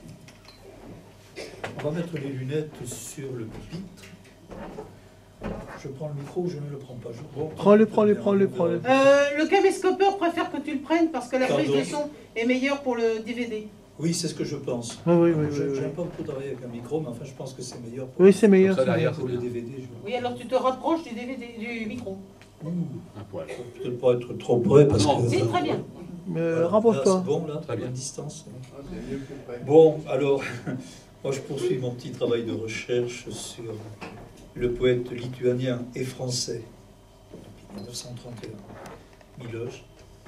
on va mettre les lunettes sur le pupitre. Je prends le micro ou je ne le prends pas? Prends-le. Le caméscopeur préfère que tu le prennes parce que la prise de son est meilleure pour le DVD. Oui, c'est ce que je pense. Oui. J'aime pas beaucoup travailler avec un micro, mais enfin, je pense que c'est meilleur Oui, c'est meilleur. pour le DVD. Oui, alors tu te rapproches du DVD, du micro. Un poil. Peut-être pas être trop près parce Non. que... C'est très bien. Rapproche-toi. C'est bon, là, Très bien. bonne distance. Bon, alors, moi je poursuis mon petit travail de recherche sur le poète lituanien et français depuis 1931, Miloš.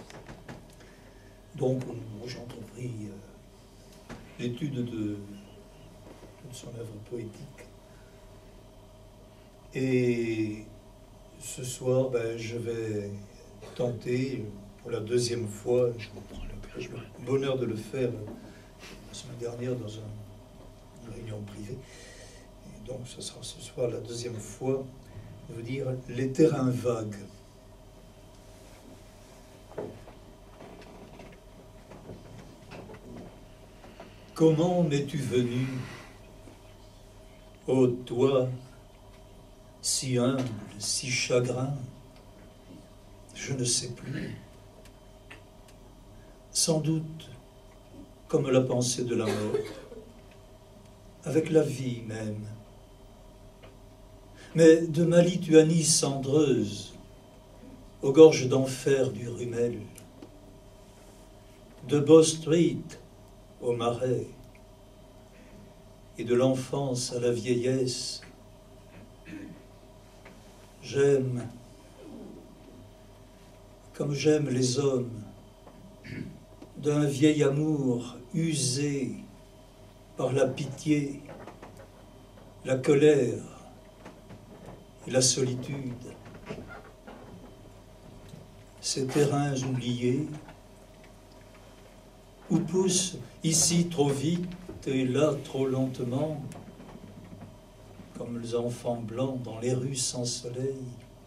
Donc, j'ai entrepris l'étude de son œuvre poétique. Et ce soir, je vais tenter, pour la deuxième fois, j'ai eu le bonheur de le faire la semaine dernière dans une réunion privée. Et donc, ce sera ce soir la deuxième fois, de vous dire les terrains vagues. Comment m'es-tu venu, ô toi, si humble, si chagrin? Je ne sais plus. Sans doute, comme la pensée de la mort, avec la vie même. Mais de ma Lituanie cendreuse, aux gorges d'enfer du Rumel, de Bow Street au Marais, et de l'enfance à la vieillesse, j'aime, comme j'aime les hommes, d'un vieil amour usé par la pitié, la colère et la solitude. Ces terrains oubliés, où poussent ici trop vite et là trop lentement, comme les enfants blancs dans les rues sans soleil,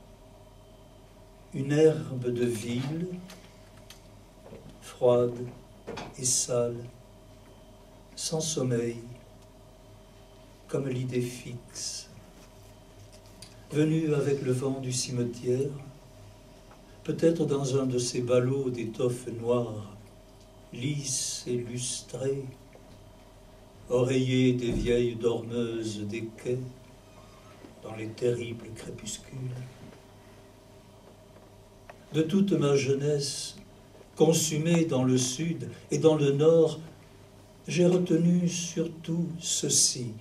une herbe de ville, froide et sale, sans sommeil, comme l'idée fixe, venue avec le vent du cimetière, peut-être dans un de ces ballots d'étoffe noire, lisses et lustrés, oreillers des vieilles dormeuses des quais, dans les terribles crépuscules. De toute ma jeunesse, consumé dans le sud et dans le nord, j'ai retenu surtout ceci.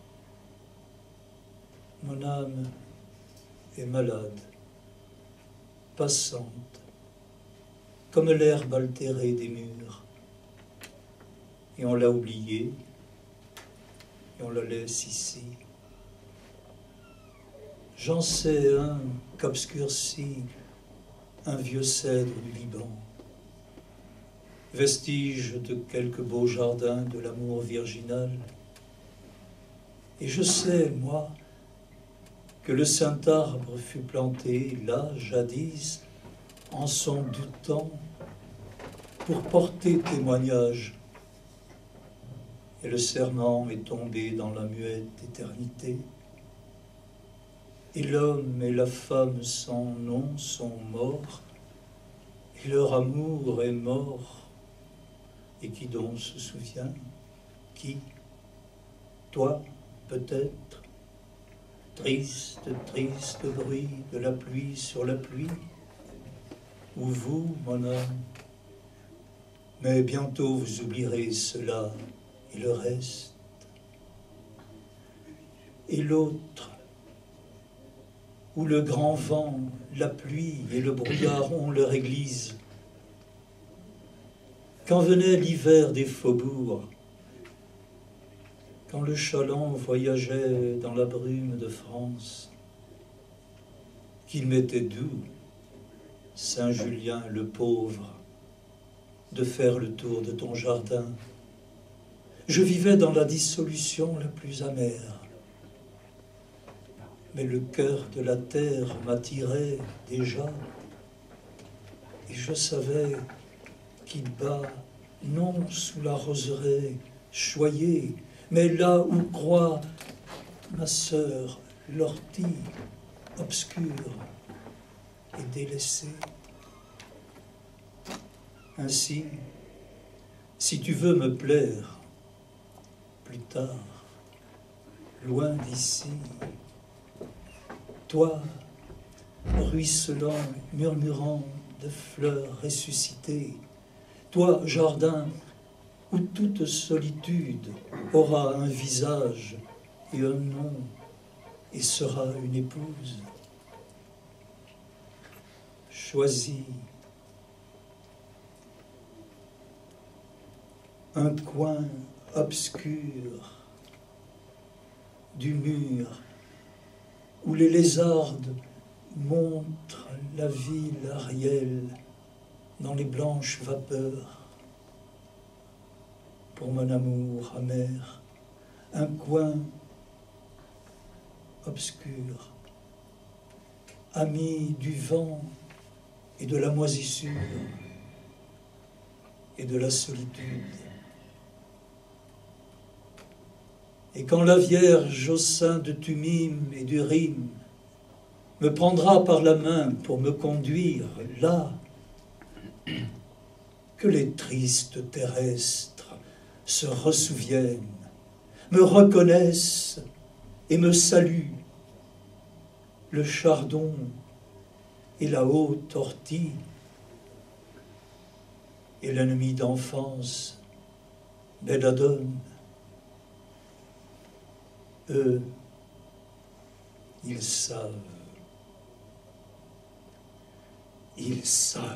Mon âme est malade, passante, comme l'herbe altérée des murs. Et on l'a oubliée, et on la laisse ici. J'en sais un qu'obscurcit un vieux cèdre du Liban, vestige de quelque beau jardin de l'amour virginal. Et je sais, moi, que le saint arbre fut planté là, jadis, en son doux temps, pour porter témoignage. Et le serment est tombé dans la muette éternité. Et l'homme et la femme sans nom sont morts, et leur amour est mort. Et qui donc se souvient? Qui? Toi, peut-être? Triste, triste bruit de la pluie sur la pluie? Ou vous, mon âme? Mais bientôt vous oublierez cela et le reste. Et l'autre, où le grand vent, la pluie et le brouillard ont leur église. Quand venait l'hiver des faubourgs, quand le chaland voyageait dans la brume de France, qu'il m'était doux, Saint-Julien le pauvre, de faire le tour de ton jardin. Je vivais dans la dissolution la plus amère. Mais le cœur de la terre m'attirait déjà, et je savais qu'il bat non sous la roseraie choyée, mais là où croît ma sœur, l'ortie obscure et délaissée. Ainsi, si tu veux me plaire, plus tard, loin d'ici, toi, ruisselant, murmurant de fleurs ressuscitées, toi, jardin, où toute solitude aura un visage et un nom et sera une épouse, choisis un coin obscur du mur où les lézardes montrent la ville Ariel dans les blanches vapeurs. Pour mon amour amer, un coin obscur, ami du vent et de la moisissure et de la solitude. Et quand la Vierge au sein de Tumim et d'Urim me prendra par la main pour me conduire là, que les tristes terrestres se ressouviennent, me reconnaissent et me saluent, le chardon et la haute ortie, et l'ennemi d'enfance, Belladone. Eux, ils savent. Ils savent.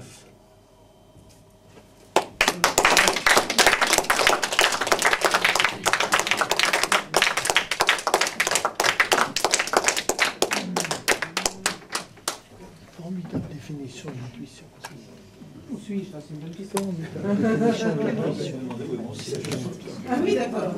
Formidable définition de l'intuition. Où suis-je? C'est une bonne question. Formidable définition de l'intuition. Ah oui, d'accord.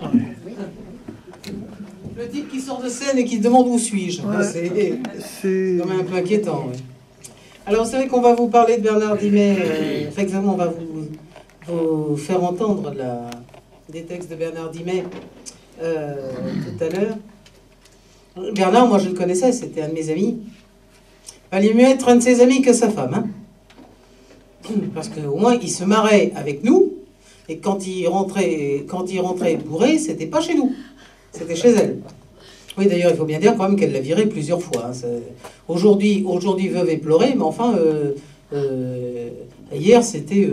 Le type qui sort de scène et qui demande où suis-je. Ouais, c'est quand même un peu inquiétant. Ouais. Alors c'est vrai qu'on va vous parler de Bernard Dimet. Enfin, exactement, on va vous faire entendre des textes de Bernard Dimet tout à l'heure. Bernard, moi je le connaissais, c'était un de mes amis. Il valait mieux être un de ses amis que sa femme. Hein, parce qu'au moins il se marrait avec nous. Et quand il rentrait bourré, c'était pas chez nous. C'était chez elle. Oui, d'ailleurs, il faut bien dire quand même qu'elle l'a viré plusieurs fois. Hein. Aujourd'hui, veuve et pleurée, mais enfin, Hier, c'était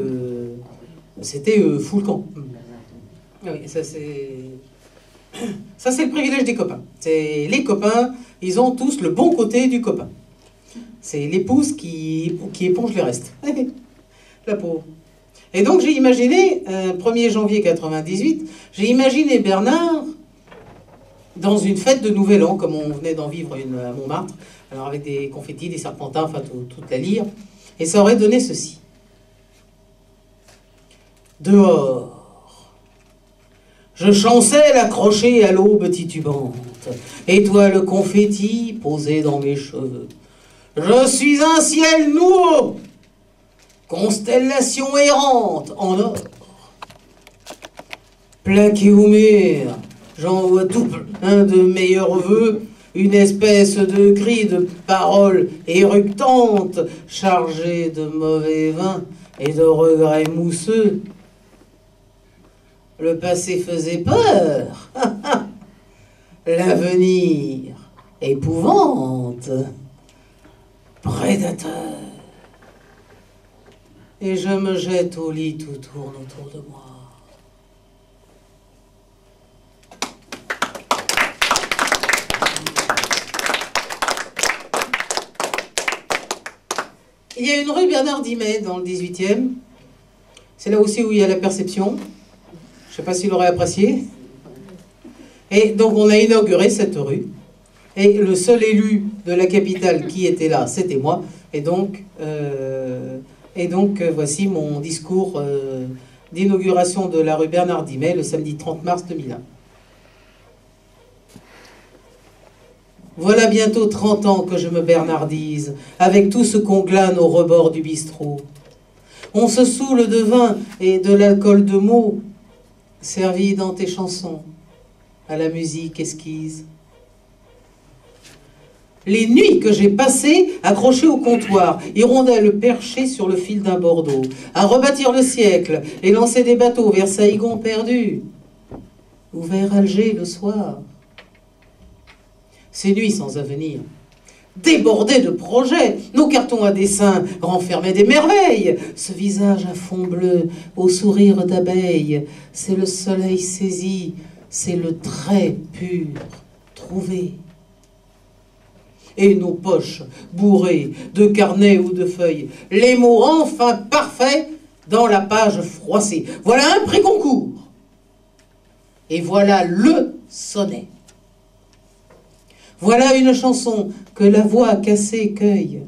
full camp. Oui, ça c'est le privilège des copains. C'est les copains, ils ont tous le bon côté du copain. C'est l'épouse qui éponge les restes. La pauvre. Et donc j'ai imaginé, 1er janvier 98, j'ai imaginé Bernard dans une fête de Nouvel An, comme on venait d'en vivre une à Montmartre, alors avec des confettis, des serpentins, enfin toute la lyre, et ça aurait donné ceci. Dehors, je chancelle accroché à l'aube titubante, étoile confetti posée dans mes cheveux. Je suis un ciel nouveau, constellation errante en or. Plaqué au mur, j'envoie tout plein de meilleurs vœux, une espèce de cri de paroles éructantes, chargée de mauvais vin et de regrets mousseux. Le passé faisait peur, l'avenir épouvante, prédateur. Et je me jette au lit, tout tourne autour de moi. Il y a une rue Bernard Dimet dans le 18e. C'est là aussi où il y a la perception. Je ne sais pas s'il aurait apprécié. Et donc on a inauguré cette rue. Et le seul élu de la capitale qui était là, c'était moi. Et donc voici mon discours d'inauguration de la rue Bernard Dimet le samedi 30 mars 2001. Voilà bientôt 30 ans que je me bernardise, avec tout ce qu'on glane au rebord du bistrot. On se saoule de vin et de l'alcool de mots, servi dans tes chansons, à la musique esquisse. Les nuits que j'ai passées, accrochées au comptoir, hirondelles perchées sur le fil d'un Bordeaux, à rebâtir le siècle et lancer des bateaux vers Saïgon perdu, ou vers Alger le soir. Ces nuits sans avenir, débordées de projets, nos cartons à dessin renfermaient des merveilles. Ce visage à fond bleu, au sourire d'abeille, c'est le soleil saisi, c'est le trait pur trouvé. Et nos poches bourrées de carnets ou de feuilles, les mots enfin parfaits dans la page froissée. Voilà un prix concours. Et voilà le sonnet. Voilà une chanson que la voix cassée cueille.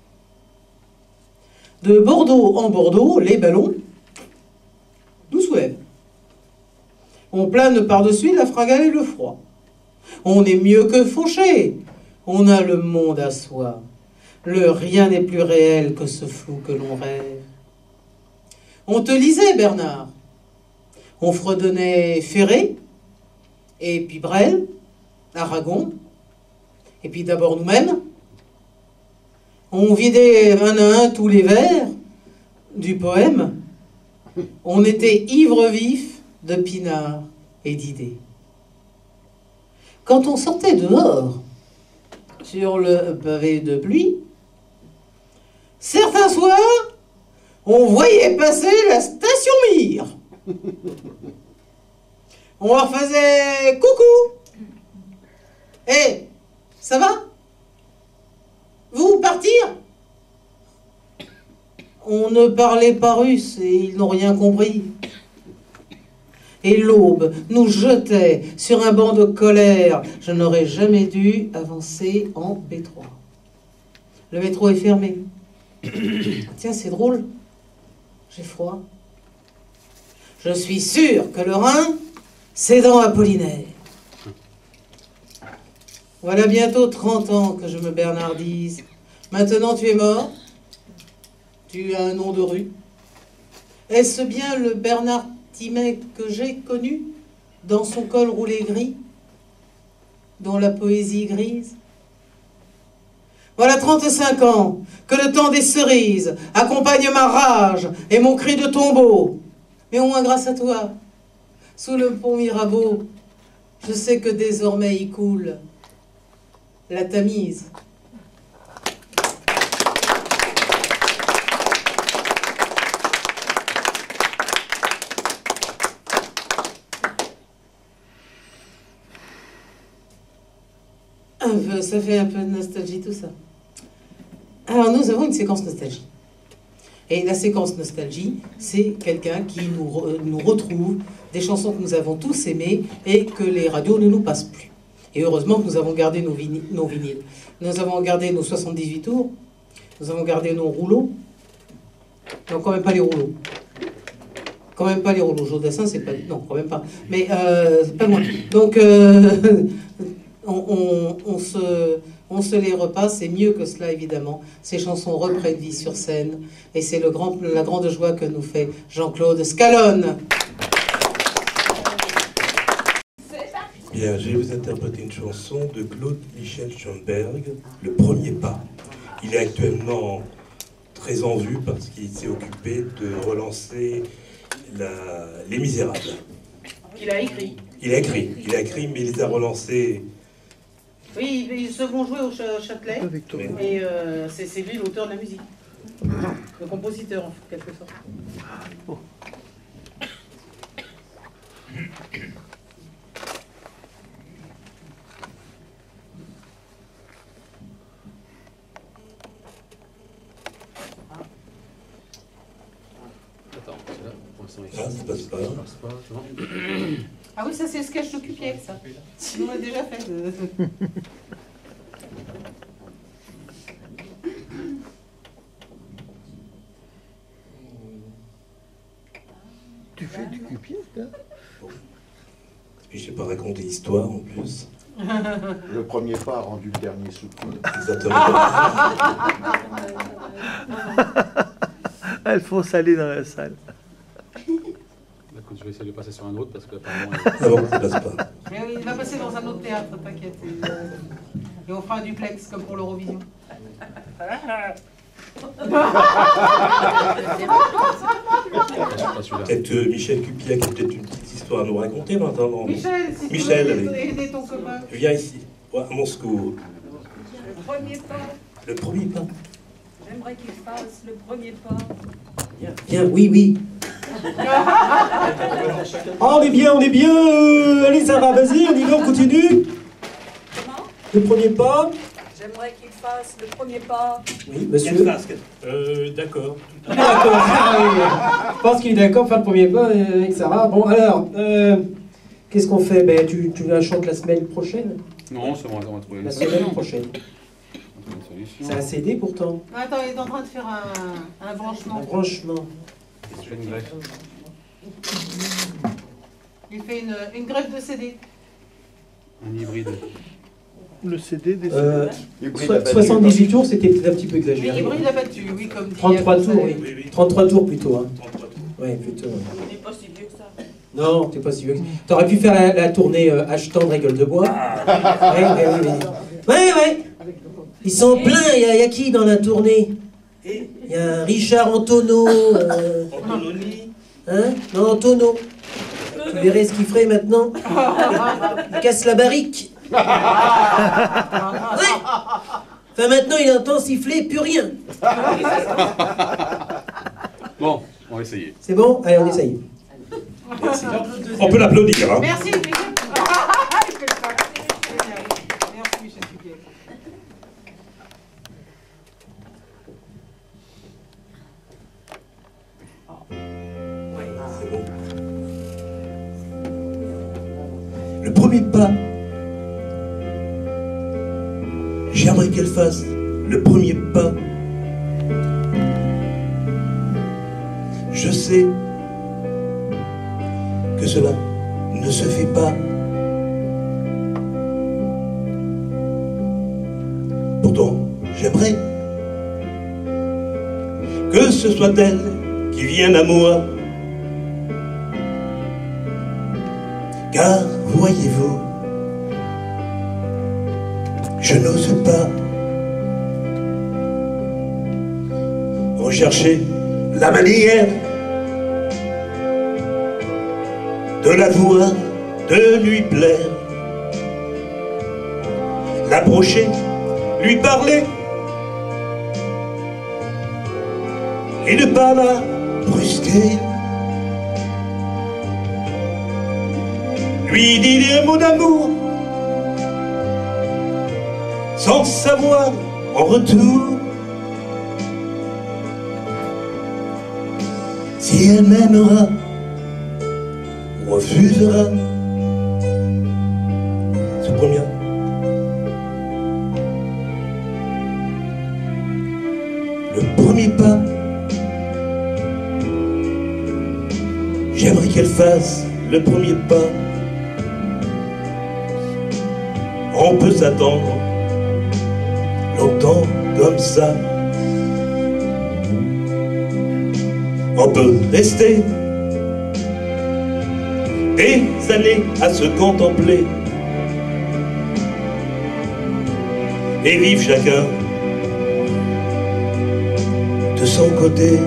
De Bordeaux en Bordeaux, les ballons nous soulèvent. On plane par-dessus la fringale et le froid. On est mieux que fauché. On a le monde à soi. Le rien n'est plus réel que ce flou que l'on rêve. On te lisait, Bernard. On fredonnait Ferré, et puis Brel, Aragon, et puis d'abord nous-mêmes. On vidait un à un tous les vers du poème. On était ivre-vif de pinard et d'idées. Quand on sortait dehors, sur le pavé de pluie, certains soirs, on voyait passer la station Mire. On leur faisait coucou. Eh, ça va? Vous partir? On ne parlait pas russe et ils n'ont rien compris. Et l'aube nous jetait sur un banc de colère. Je n'aurais jamais dû avancer en B3. Le métro est fermé. Tiens, c'est drôle. J'ai froid. Je suis sûr que le Rhin, c'est dans Apollinaire. Voilà bientôt 30 ans que je me bernardise. Maintenant tu es mort. Tu as un nom de rue. Est-ce bien le Bernard Dimet que j'ai connu dans son col roulé gris, dans la poésie grise? Voilà 35 ans que le temps des cerises accompagne ma rage et mon cri de tombeau. Mais au moins grâce à toi, sous le pont Mirabeau, je sais que désormais y coule la Tamise. ça fait un peu de nostalgie tout ça. Alors nous avons une séquence nostalgie. Et la séquence nostalgie, c'est quelqu'un qui nous retrouve des chansons que nous avons tous aimées et que les radios ne nous passent plus. Et heureusement que nous avons gardé nos vinyles. Nous avons gardé nos 78 tours, nous avons gardé nos rouleaux. Non, quand même pas les rouleaux. Quand même pas les rouleaux. Jodassin, c'est pas... Non, quand même pas. Mais c'est pas loin. Donc, on se les repasse, et mieux que cela, évidemment. Ces chansons reprennent vie sur scène. Et c'est la grande joie que nous fait Jean-Claude Scalone. Bien, je vais vous interpréter une chanson de Claude Michel Schoenberg, Le Premier Pas. Il est actuellement très en vue parce qu'il s'est occupé de relancer Les Misérables. Il a écrit. Il a écrit, mais il les a relancés. Oui, ils se vont jouer au Châtelet. Et c'est lui l'auteur de la musique. Le compositeur, en quelque sorte. Oh. Ah, ça passe pas. Ah oui, ça c'est le sketch de Cupiec, ça. On l'a déjà fait. Tu fais du Cupiec, hein? Et je sais pas raconter l'histoire en plus. Le premier pas a rendu le dernier sous-coude. Exactement. Alphonse allait dans la salle. Écoute, je vais essayer de passer sur un autre parce que apparemment. Ah bon, ça passe pas. Mais oui, il va passer dans un autre théâtre, t'inquiète. Et on fera un duplex comme pour l'Eurovision. Peut-être Michel Cupiec a peut-être une petite histoire à nous raconter maintenant. Michel, si Michel, tu veux allez. aider ton copain. Viens ici, à mon secours. Le premier pas, Le premier pas. j'aimerais qu'il fasse le premier pas. Bien, oui. Oh, on est bien. Allez, ça va, vas-y, on y va, on continue. Comment? Le premier pas. J'aimerais qu'il fasse le premier pas. Oui, monsieur. D'accord. D'accord. Je pense qu'il est d'accord pour faire le premier pas avec Sarah. Bon, alors, qu'est-ce qu'on fait? Ben, tu la chantes la semaine prochaine? Non, c'est bon, on va trouver La une semaine solution. prochaine. On va trouver une C'est solution. un CD pourtant. Attends, il est en train de faire un branchement. Un branchement. Je fais une greffe. Il fait une greffe de CD. Un hybride. Le CD des... 78 tours, c'était peut-être un petit peu Mais exagéré. hybride abattu, oui, comme dit. 33 tours, Abdel. oui. 33 tours plutôt. Hein. 33 tours. Ouais, plutôt. Il n'est pas si vieux que ça. Non, t'es pas si vieux. T'aurais pu faire la tournée H tendre et gueule de bois. Ouais. Ils sont pleins. Il y a qui dans la tournée? Il y a Richard Antonio. Antononi. Hein? Non, Antonio. Tu verrais ce qu'il ferait maintenant. Il casse la barrique. Ouais. Enfin, maintenant, il entend siffler, plus rien. Bon, on va essayer. C'est bon? Allez, on essaye. On peut l'applaudir. Hein. Merci, Michel. Il fait le pas. Génial. Merci, Michel Cupiec. C'est bon. Le premier pas. J'aimerais qu'elle fasse le premier pas. Je sais que cela ne se fait pas. Pourtant, j'aimerais que ce soit elle qui vienne à moi. Car, voyez-vous, je n'ose pas rechercher la manière de la voir, de lui plaire, l'approcher, lui parler et ne pas la brusquer, lui dire des mots d'amour sans savoir en retour si elle m'aimera ou refusera ce premier. Le premier pas, j'aimerais qu'elle fasse le premier pas. On peut s'attendre longtemps comme ça. On peut rester des années à se contempler et vivre chacun de son côté.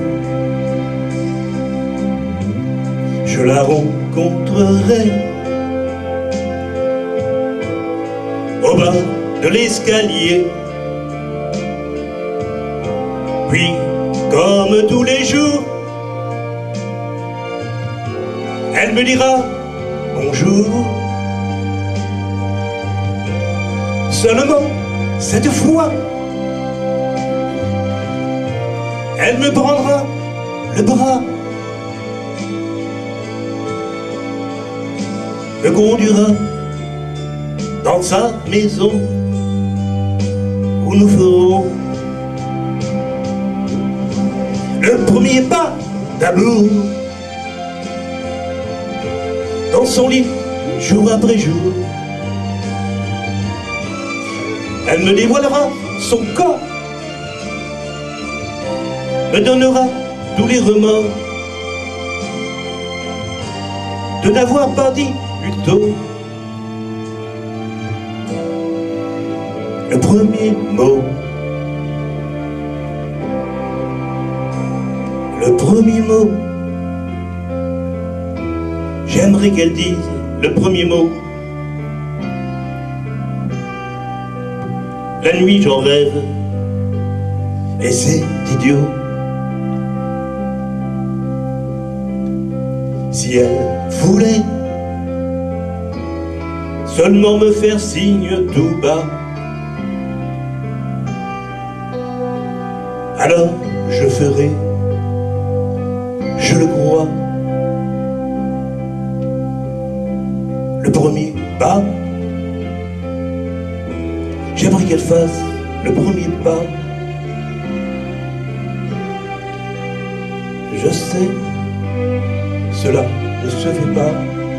Je la rencontrerai au bas de l'escalier, puis comme tous les jours, elle me dira bonjour. Seulement cette fois, elle me prendra le bras, me conduira dans sa maison où nous ferons le premier pas d'amour. Dans son lit, jour après jour, elle me dévoilera son corps, me donnera tous les remords de n'avoir pas dit plus tôt le premier mot. Le premier mot. J'aimerais qu'elle dise le premier mot. La nuit j'en rêve, et c'est idiot. Si elle voulait seulement me faire signe tout bas, alors je ferai, je le crois, le premier pas. J'aimerais qu'elle fasse le premier pas. Je sais, cela ne se fait pas.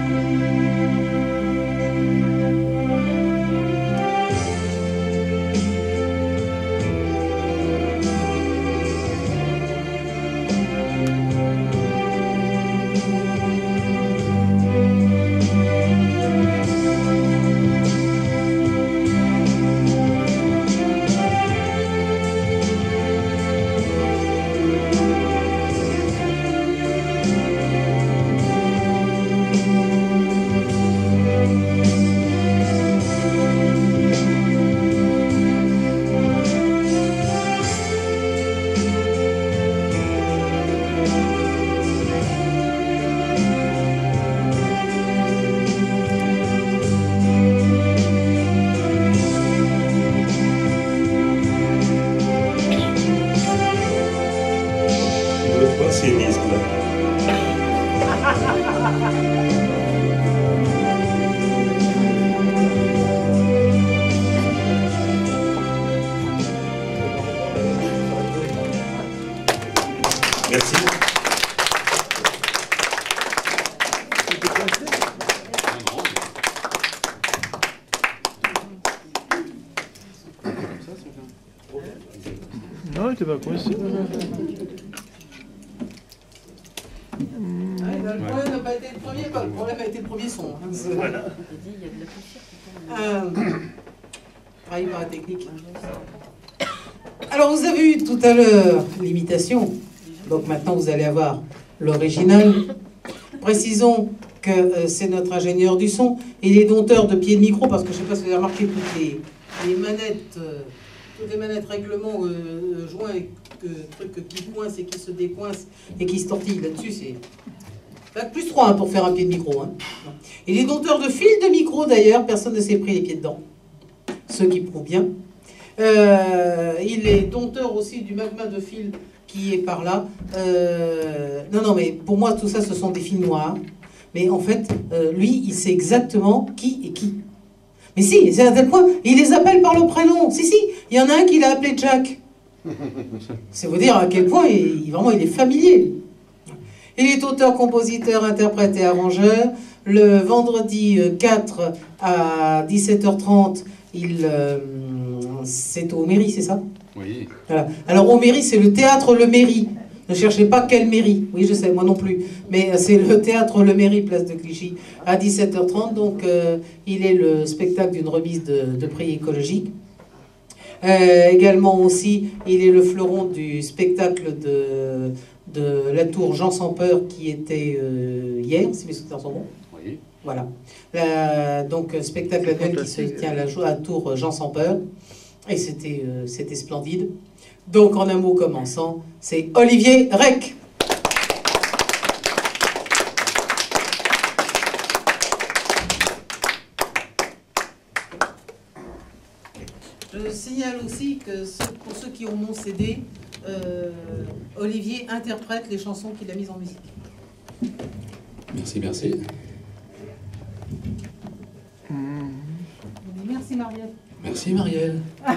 Merci. Non, il était pas coincé. Le problème n'a pas été le premier, le problème a été le premier son. Voilà. Travail par la technique. Alors vous avez eu tout à l'heure l'imitation, donc maintenant vous allez avoir l'original. Précisons que c'est notre ingénieur du son et les dompteurs de pieds de micro, parce que je ne sais pas si vous avez remarqué toutes les manettes, règlements, joints, trucs qui coincent et qui se décoincent et qui se tortillent là-dessus, c'est Bac plus 3 hein, pour faire un pied de micro. Hein. Et les dompteurs de fil de micro d'ailleurs, personne ne s'est pris les pieds dedans. Ce qui prouve bien Il est dompteur aussi du magma de fil qui est par là. Non, mais pour moi, tout ça, ce sont des fils noirs. Mais en fait, lui, il sait exactement qui est qui. Mais si, c'est à tel point, il les appelle par leur prénom. Si, il y en a un qui l'a appelé Jack. C'est vous dire à quel point vraiment, il est familier. Il est auteur, compositeur, interprète et arrangeur. Le vendredi 4 à 17h30, c'est au Mairie, c'est ça? Oui. Voilà. Alors au Mairie, c'est le théâtre Le Mairie. Ne cherchez pas quel mairie. Oui, je sais, moi non plus. Mais c'est le théâtre Le Mairie, place de Clichy, à 17h30. Donc il est le spectacle d'une remise de prix écologique. Également aussi, il est le fleuron du spectacle de la tour Jean sans peur qui était hier, si mes souvenirs sont bons. Oui. Voilà. Donc spectacle annuel qui se tient à la tour Jean sans peur. Et c'était splendide. Donc en un mot commençant, c'est Olivier Rec. Je signale aussi que pour ceux qui ont mon CD, Olivier interprète les chansons qu'il a mises en musique. Merci, merci. Merci Marielle. Merci Marielle.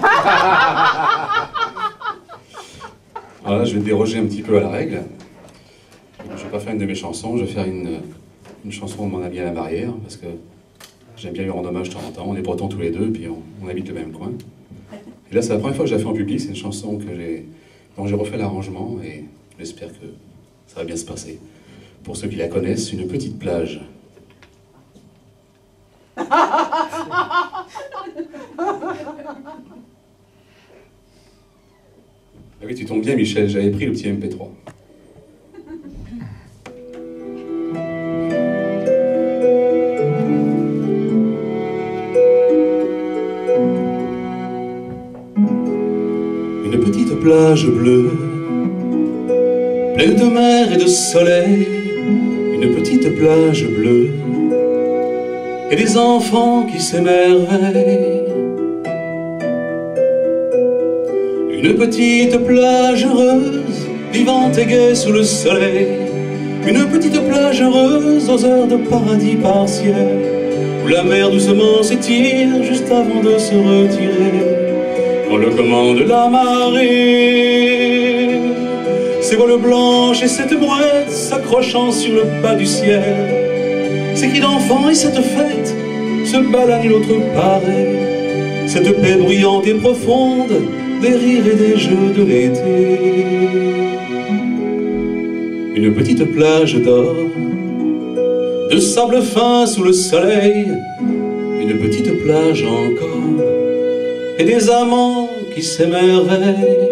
Alors là, je vais déroger un petit peu à la règle. Je ne vais pas faire une de mes chansons, je vais faire une chanson de mon ami à la Barrière, parce que j'aime bien lui rendre hommage de temps en temps. On est bretons tous les deux, puis on habite le même coin. Et là, c'est la première fois que je la fais en public. C'est une chanson dont j'ai refait l'arrangement, et j'espère que ça va bien se passer. Pour ceux qui la connaissent, Une petite plage. Ah oui, tu tombes bien, Michel, j'avais pris le petit MP3. Une petite plage bleue, pleine de mer et de soleil, une petite plage bleue, et des enfants qui s'émerveillent. Une petite plage heureuse, vivante et gaie sous le soleil. Une petite plage heureuse aux heures de paradis partiel, où la mer doucement s'étire juste avant de se retirer, quand le commande la marée. Ces voiles blanches et cette mouette s'accrochant sur le bas du ciel, ces cris d'enfants et cette fête, ce bal à nul autre pareil, cette paix bruyante et profonde, des rires et des jeux de l'été. Une petite plage d'or, de sable fin sous le soleil, une petite plage encore, et des amants qui s'émerveillent.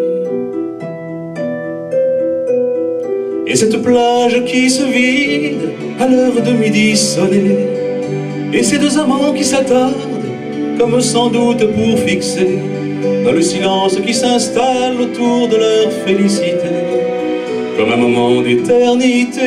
Et cette plage qui se vide à l'heure de midi sonner, et ces deux amants qui s'attardent, comme sans doute pour fixer, dans le silence qui s'installe autour de leur félicité, comme un moment d'éternité,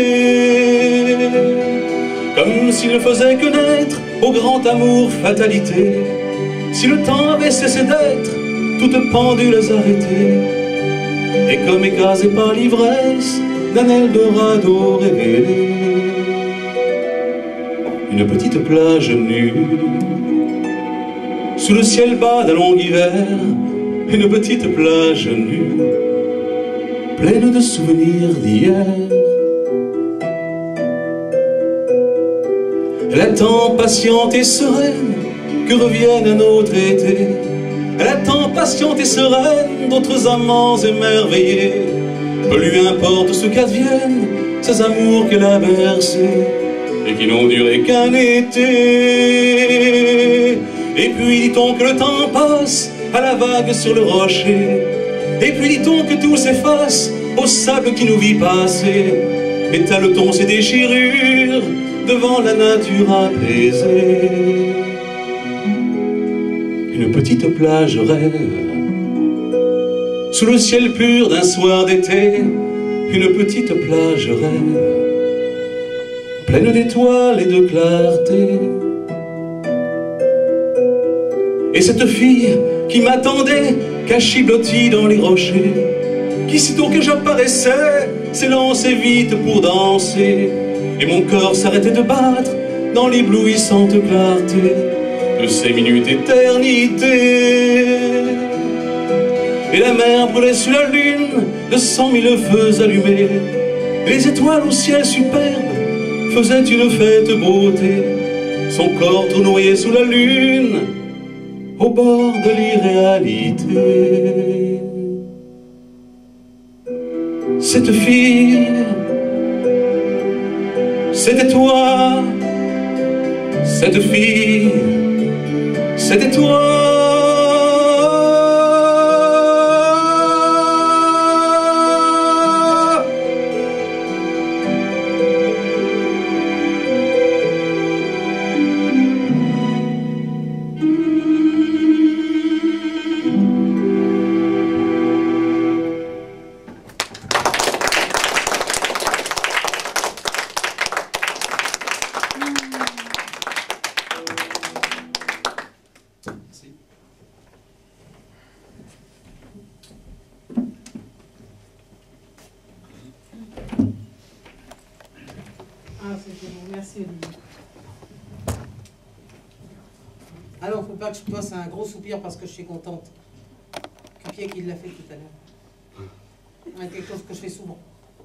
comme s'il ne faisait que naître au grand amour fatalité, si le temps avait cessé d'être, toutes pendules arrêtées, et comme écrasé par l'ivresse d'un Eldorado révélé. Une petite plage nue, sous le ciel bas d'un long hiver, une petite plage nue, pleine de souvenirs d'hier. Elle attend patiente et sereine que revienne un autre été. Elle attend patiente et sereine d'autres amants émerveillés. Peu lui importe ce qu'adviennent ces amours qu'elle a bercés et qui n'ont duré qu'un été. Et puis dit-on que le temps passe à la vague sur le rocher, et puis dit-on que tout s'efface au sable qui nous vit passer. Étale-t-on ces déchirures devant la nature apaisée. Une petite plage rêve, sous le ciel pur d'un soir d'été, une petite plage rêve, pleine d'étoiles et de clarté. Et cette fille qui m'attendait, cachée blottie dans les rochers, qui sitôt que j'apparaissais, s'élançait vite pour danser. Et mon corps s'arrêtait de battre dans l'éblouissante clarté de ces minutes d'éternité. Et la mer brûlait sur la lune de 100 000 feux allumés. Les étoiles au ciel superbe faisaient une fête beauté. Son corps tournoyait sous la lune au bord de l'irréalité. Cette fille, c'était toi. Cette fille, c'était toi. Merci Olivier. Alors, faut pas que je passe un gros soupir parce que je suis contente. Cupier qui l'a fait tout à l'heure. C'est quelque chose que je fais souvent.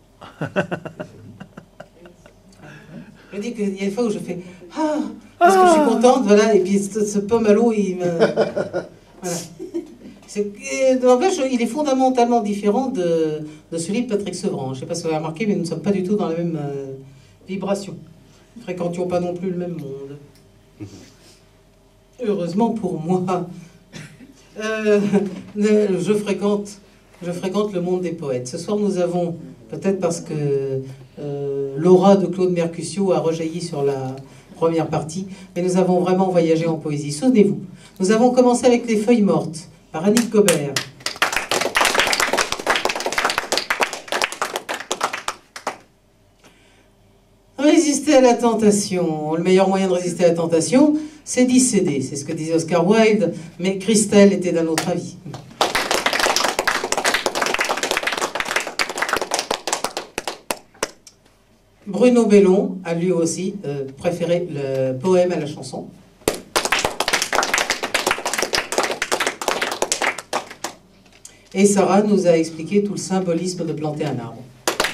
Je dis qu'il y a des fois où je fais ah parce que je suis contente, voilà, et puis ce pomelo, il me. Voilà. N'empêche, il est fondamentalement différent de celui de Patrick Sevran. Je ne sais pas si vous avez remarqué, mais nous ne sommes pas du tout dans la même vibration. Nous ne fréquentions pas non plus le même monde. Heureusement pour moi. Je fréquente le monde des poètes. Ce soir, nous avons, peut-être parce que l'aura de Claude Mercutio a rejailli sur la première partie, mais nous avons vraiment voyagé en poésie. Souvenez-vous, nous avons commencé avec Les Feuilles mortes, par Annick Gobert. Résister à la tentation. Le meilleur moyen de résister à la tentation, c'est d'y céder. C'est ce que disait Oscar Wilde, mais Christelle était d'un autre avis. Bruno Bellon a lui aussi préféré le poème à la chanson. Et Sarah nous a expliqué tout le symbolisme de planter un arbre.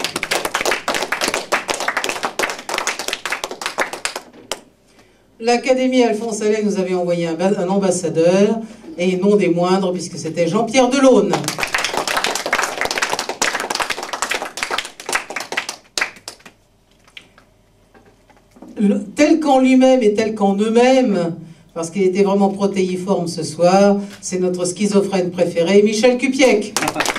L'Académie Alphonse Allais nous avait envoyé un ambassadeur, et non des moindres, puisque c'était Jean-Pierre Delaune. Tel qu'en lui-même et tel qu'en eux-mêmes, parce qu'il était vraiment protéiforme ce soir, c'est notre schizophrène préféré, Michel Cupiec.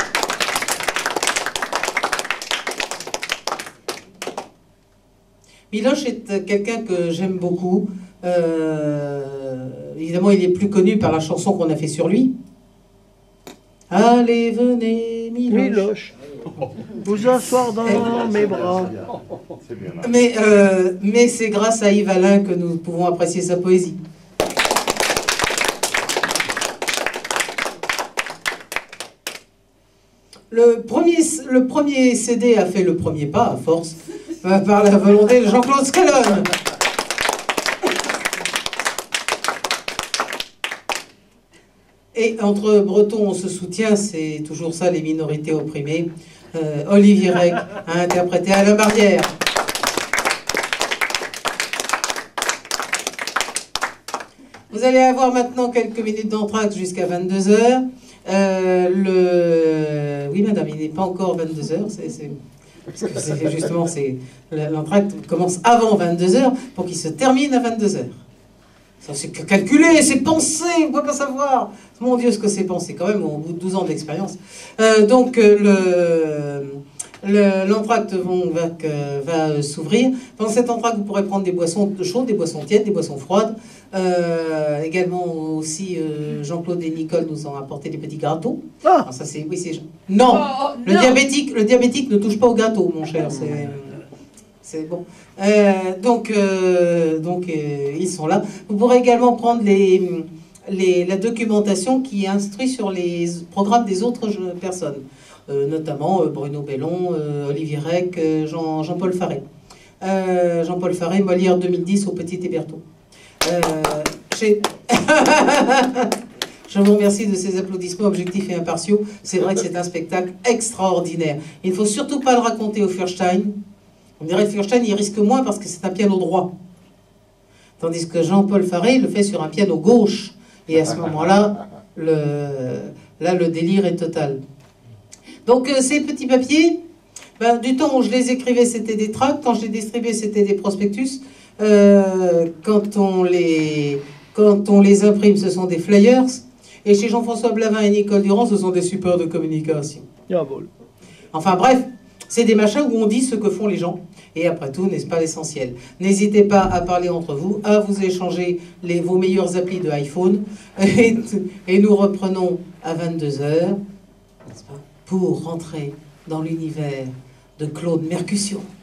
Miloche est quelqu'un que j'aime beaucoup. Évidemment, il est plus connu par la chanson qu'on a fait sur lui. Allez, venez, Miloche. Vous asseoir dans mes bras. Mais c'est grâce à Yves Alain que nous pouvons apprécier sa poésie. Le premier CD a fait le premier pas, à force, par la volonté de Jean-Claude Scalone. Et entre Bretons, on se soutient, c'est toujours ça, les minorités opprimées. Olivier Rec a interprété Alain Barrière. Vous allez avoir maintenant quelques minutes d'entracte jusqu'à 22h. Oui, madame, il n'est pas encore 22h. Justement, l'entracte commence avant 22h pour qu'il se termine à 22h. Ça, c'est calculé, c'est pensé, on ne peut pas savoir. Mon Dieu, ce que c'est pensé, quand même, au bout de 12 ans d'expérience. Donc, l'entracte va s'ouvrir. Dans cet entracte, vous pourrez prendre des boissons chaudes, des boissons tièdes, des boissons froides. Également aussi, Jean-Claude et Nicole nous ont apporté des petits gâteaux. Alors, ça, c'est, oui, c'est... Non, le diabétique ne touche pas au gâteau, mon cher. C'est bon. Donc, ils sont là. Vous pourrez également prendre la documentation qui instruit sur les programmes des autres personnes, notamment Bruno Bellon, Olivier Rec, Jean-Paul Faré. Jean-Paul Faré, Molière 2010 au Petit Hébertot. Je vous remercie de ces applaudissements objectifs et impartiaux. C'est vrai que c'est un spectacle extraordinaire. Il ne faut surtout pas le raconter au Furstein. On dirait que Furstein, il risque moins parce que c'est un piano droit. Tandis que Jean-Paul Faré, il le fait sur un piano gauche. Et à ce moment-là, le délire est total. Donc ces petits papiers, ben, du temps où je les écrivais, c'était des tracts. Quand je les distribuais, c'était des prospectus. Quand on les imprime, ce sont des flyers. Et chez Jean-François Blavin et Nicole Durand, ce sont des supports de communication. Enfin bref, c'est des machins où on dit ce que font les gens. Et après tout, n'est-ce pas l'essentiel? N'hésitez pas à parler entre vous, à vous échanger vos meilleures applis de iPhone. Et nous reprenons à 22h, n'est-ce pas, pour rentrer dans l'univers de Claude Mercutio.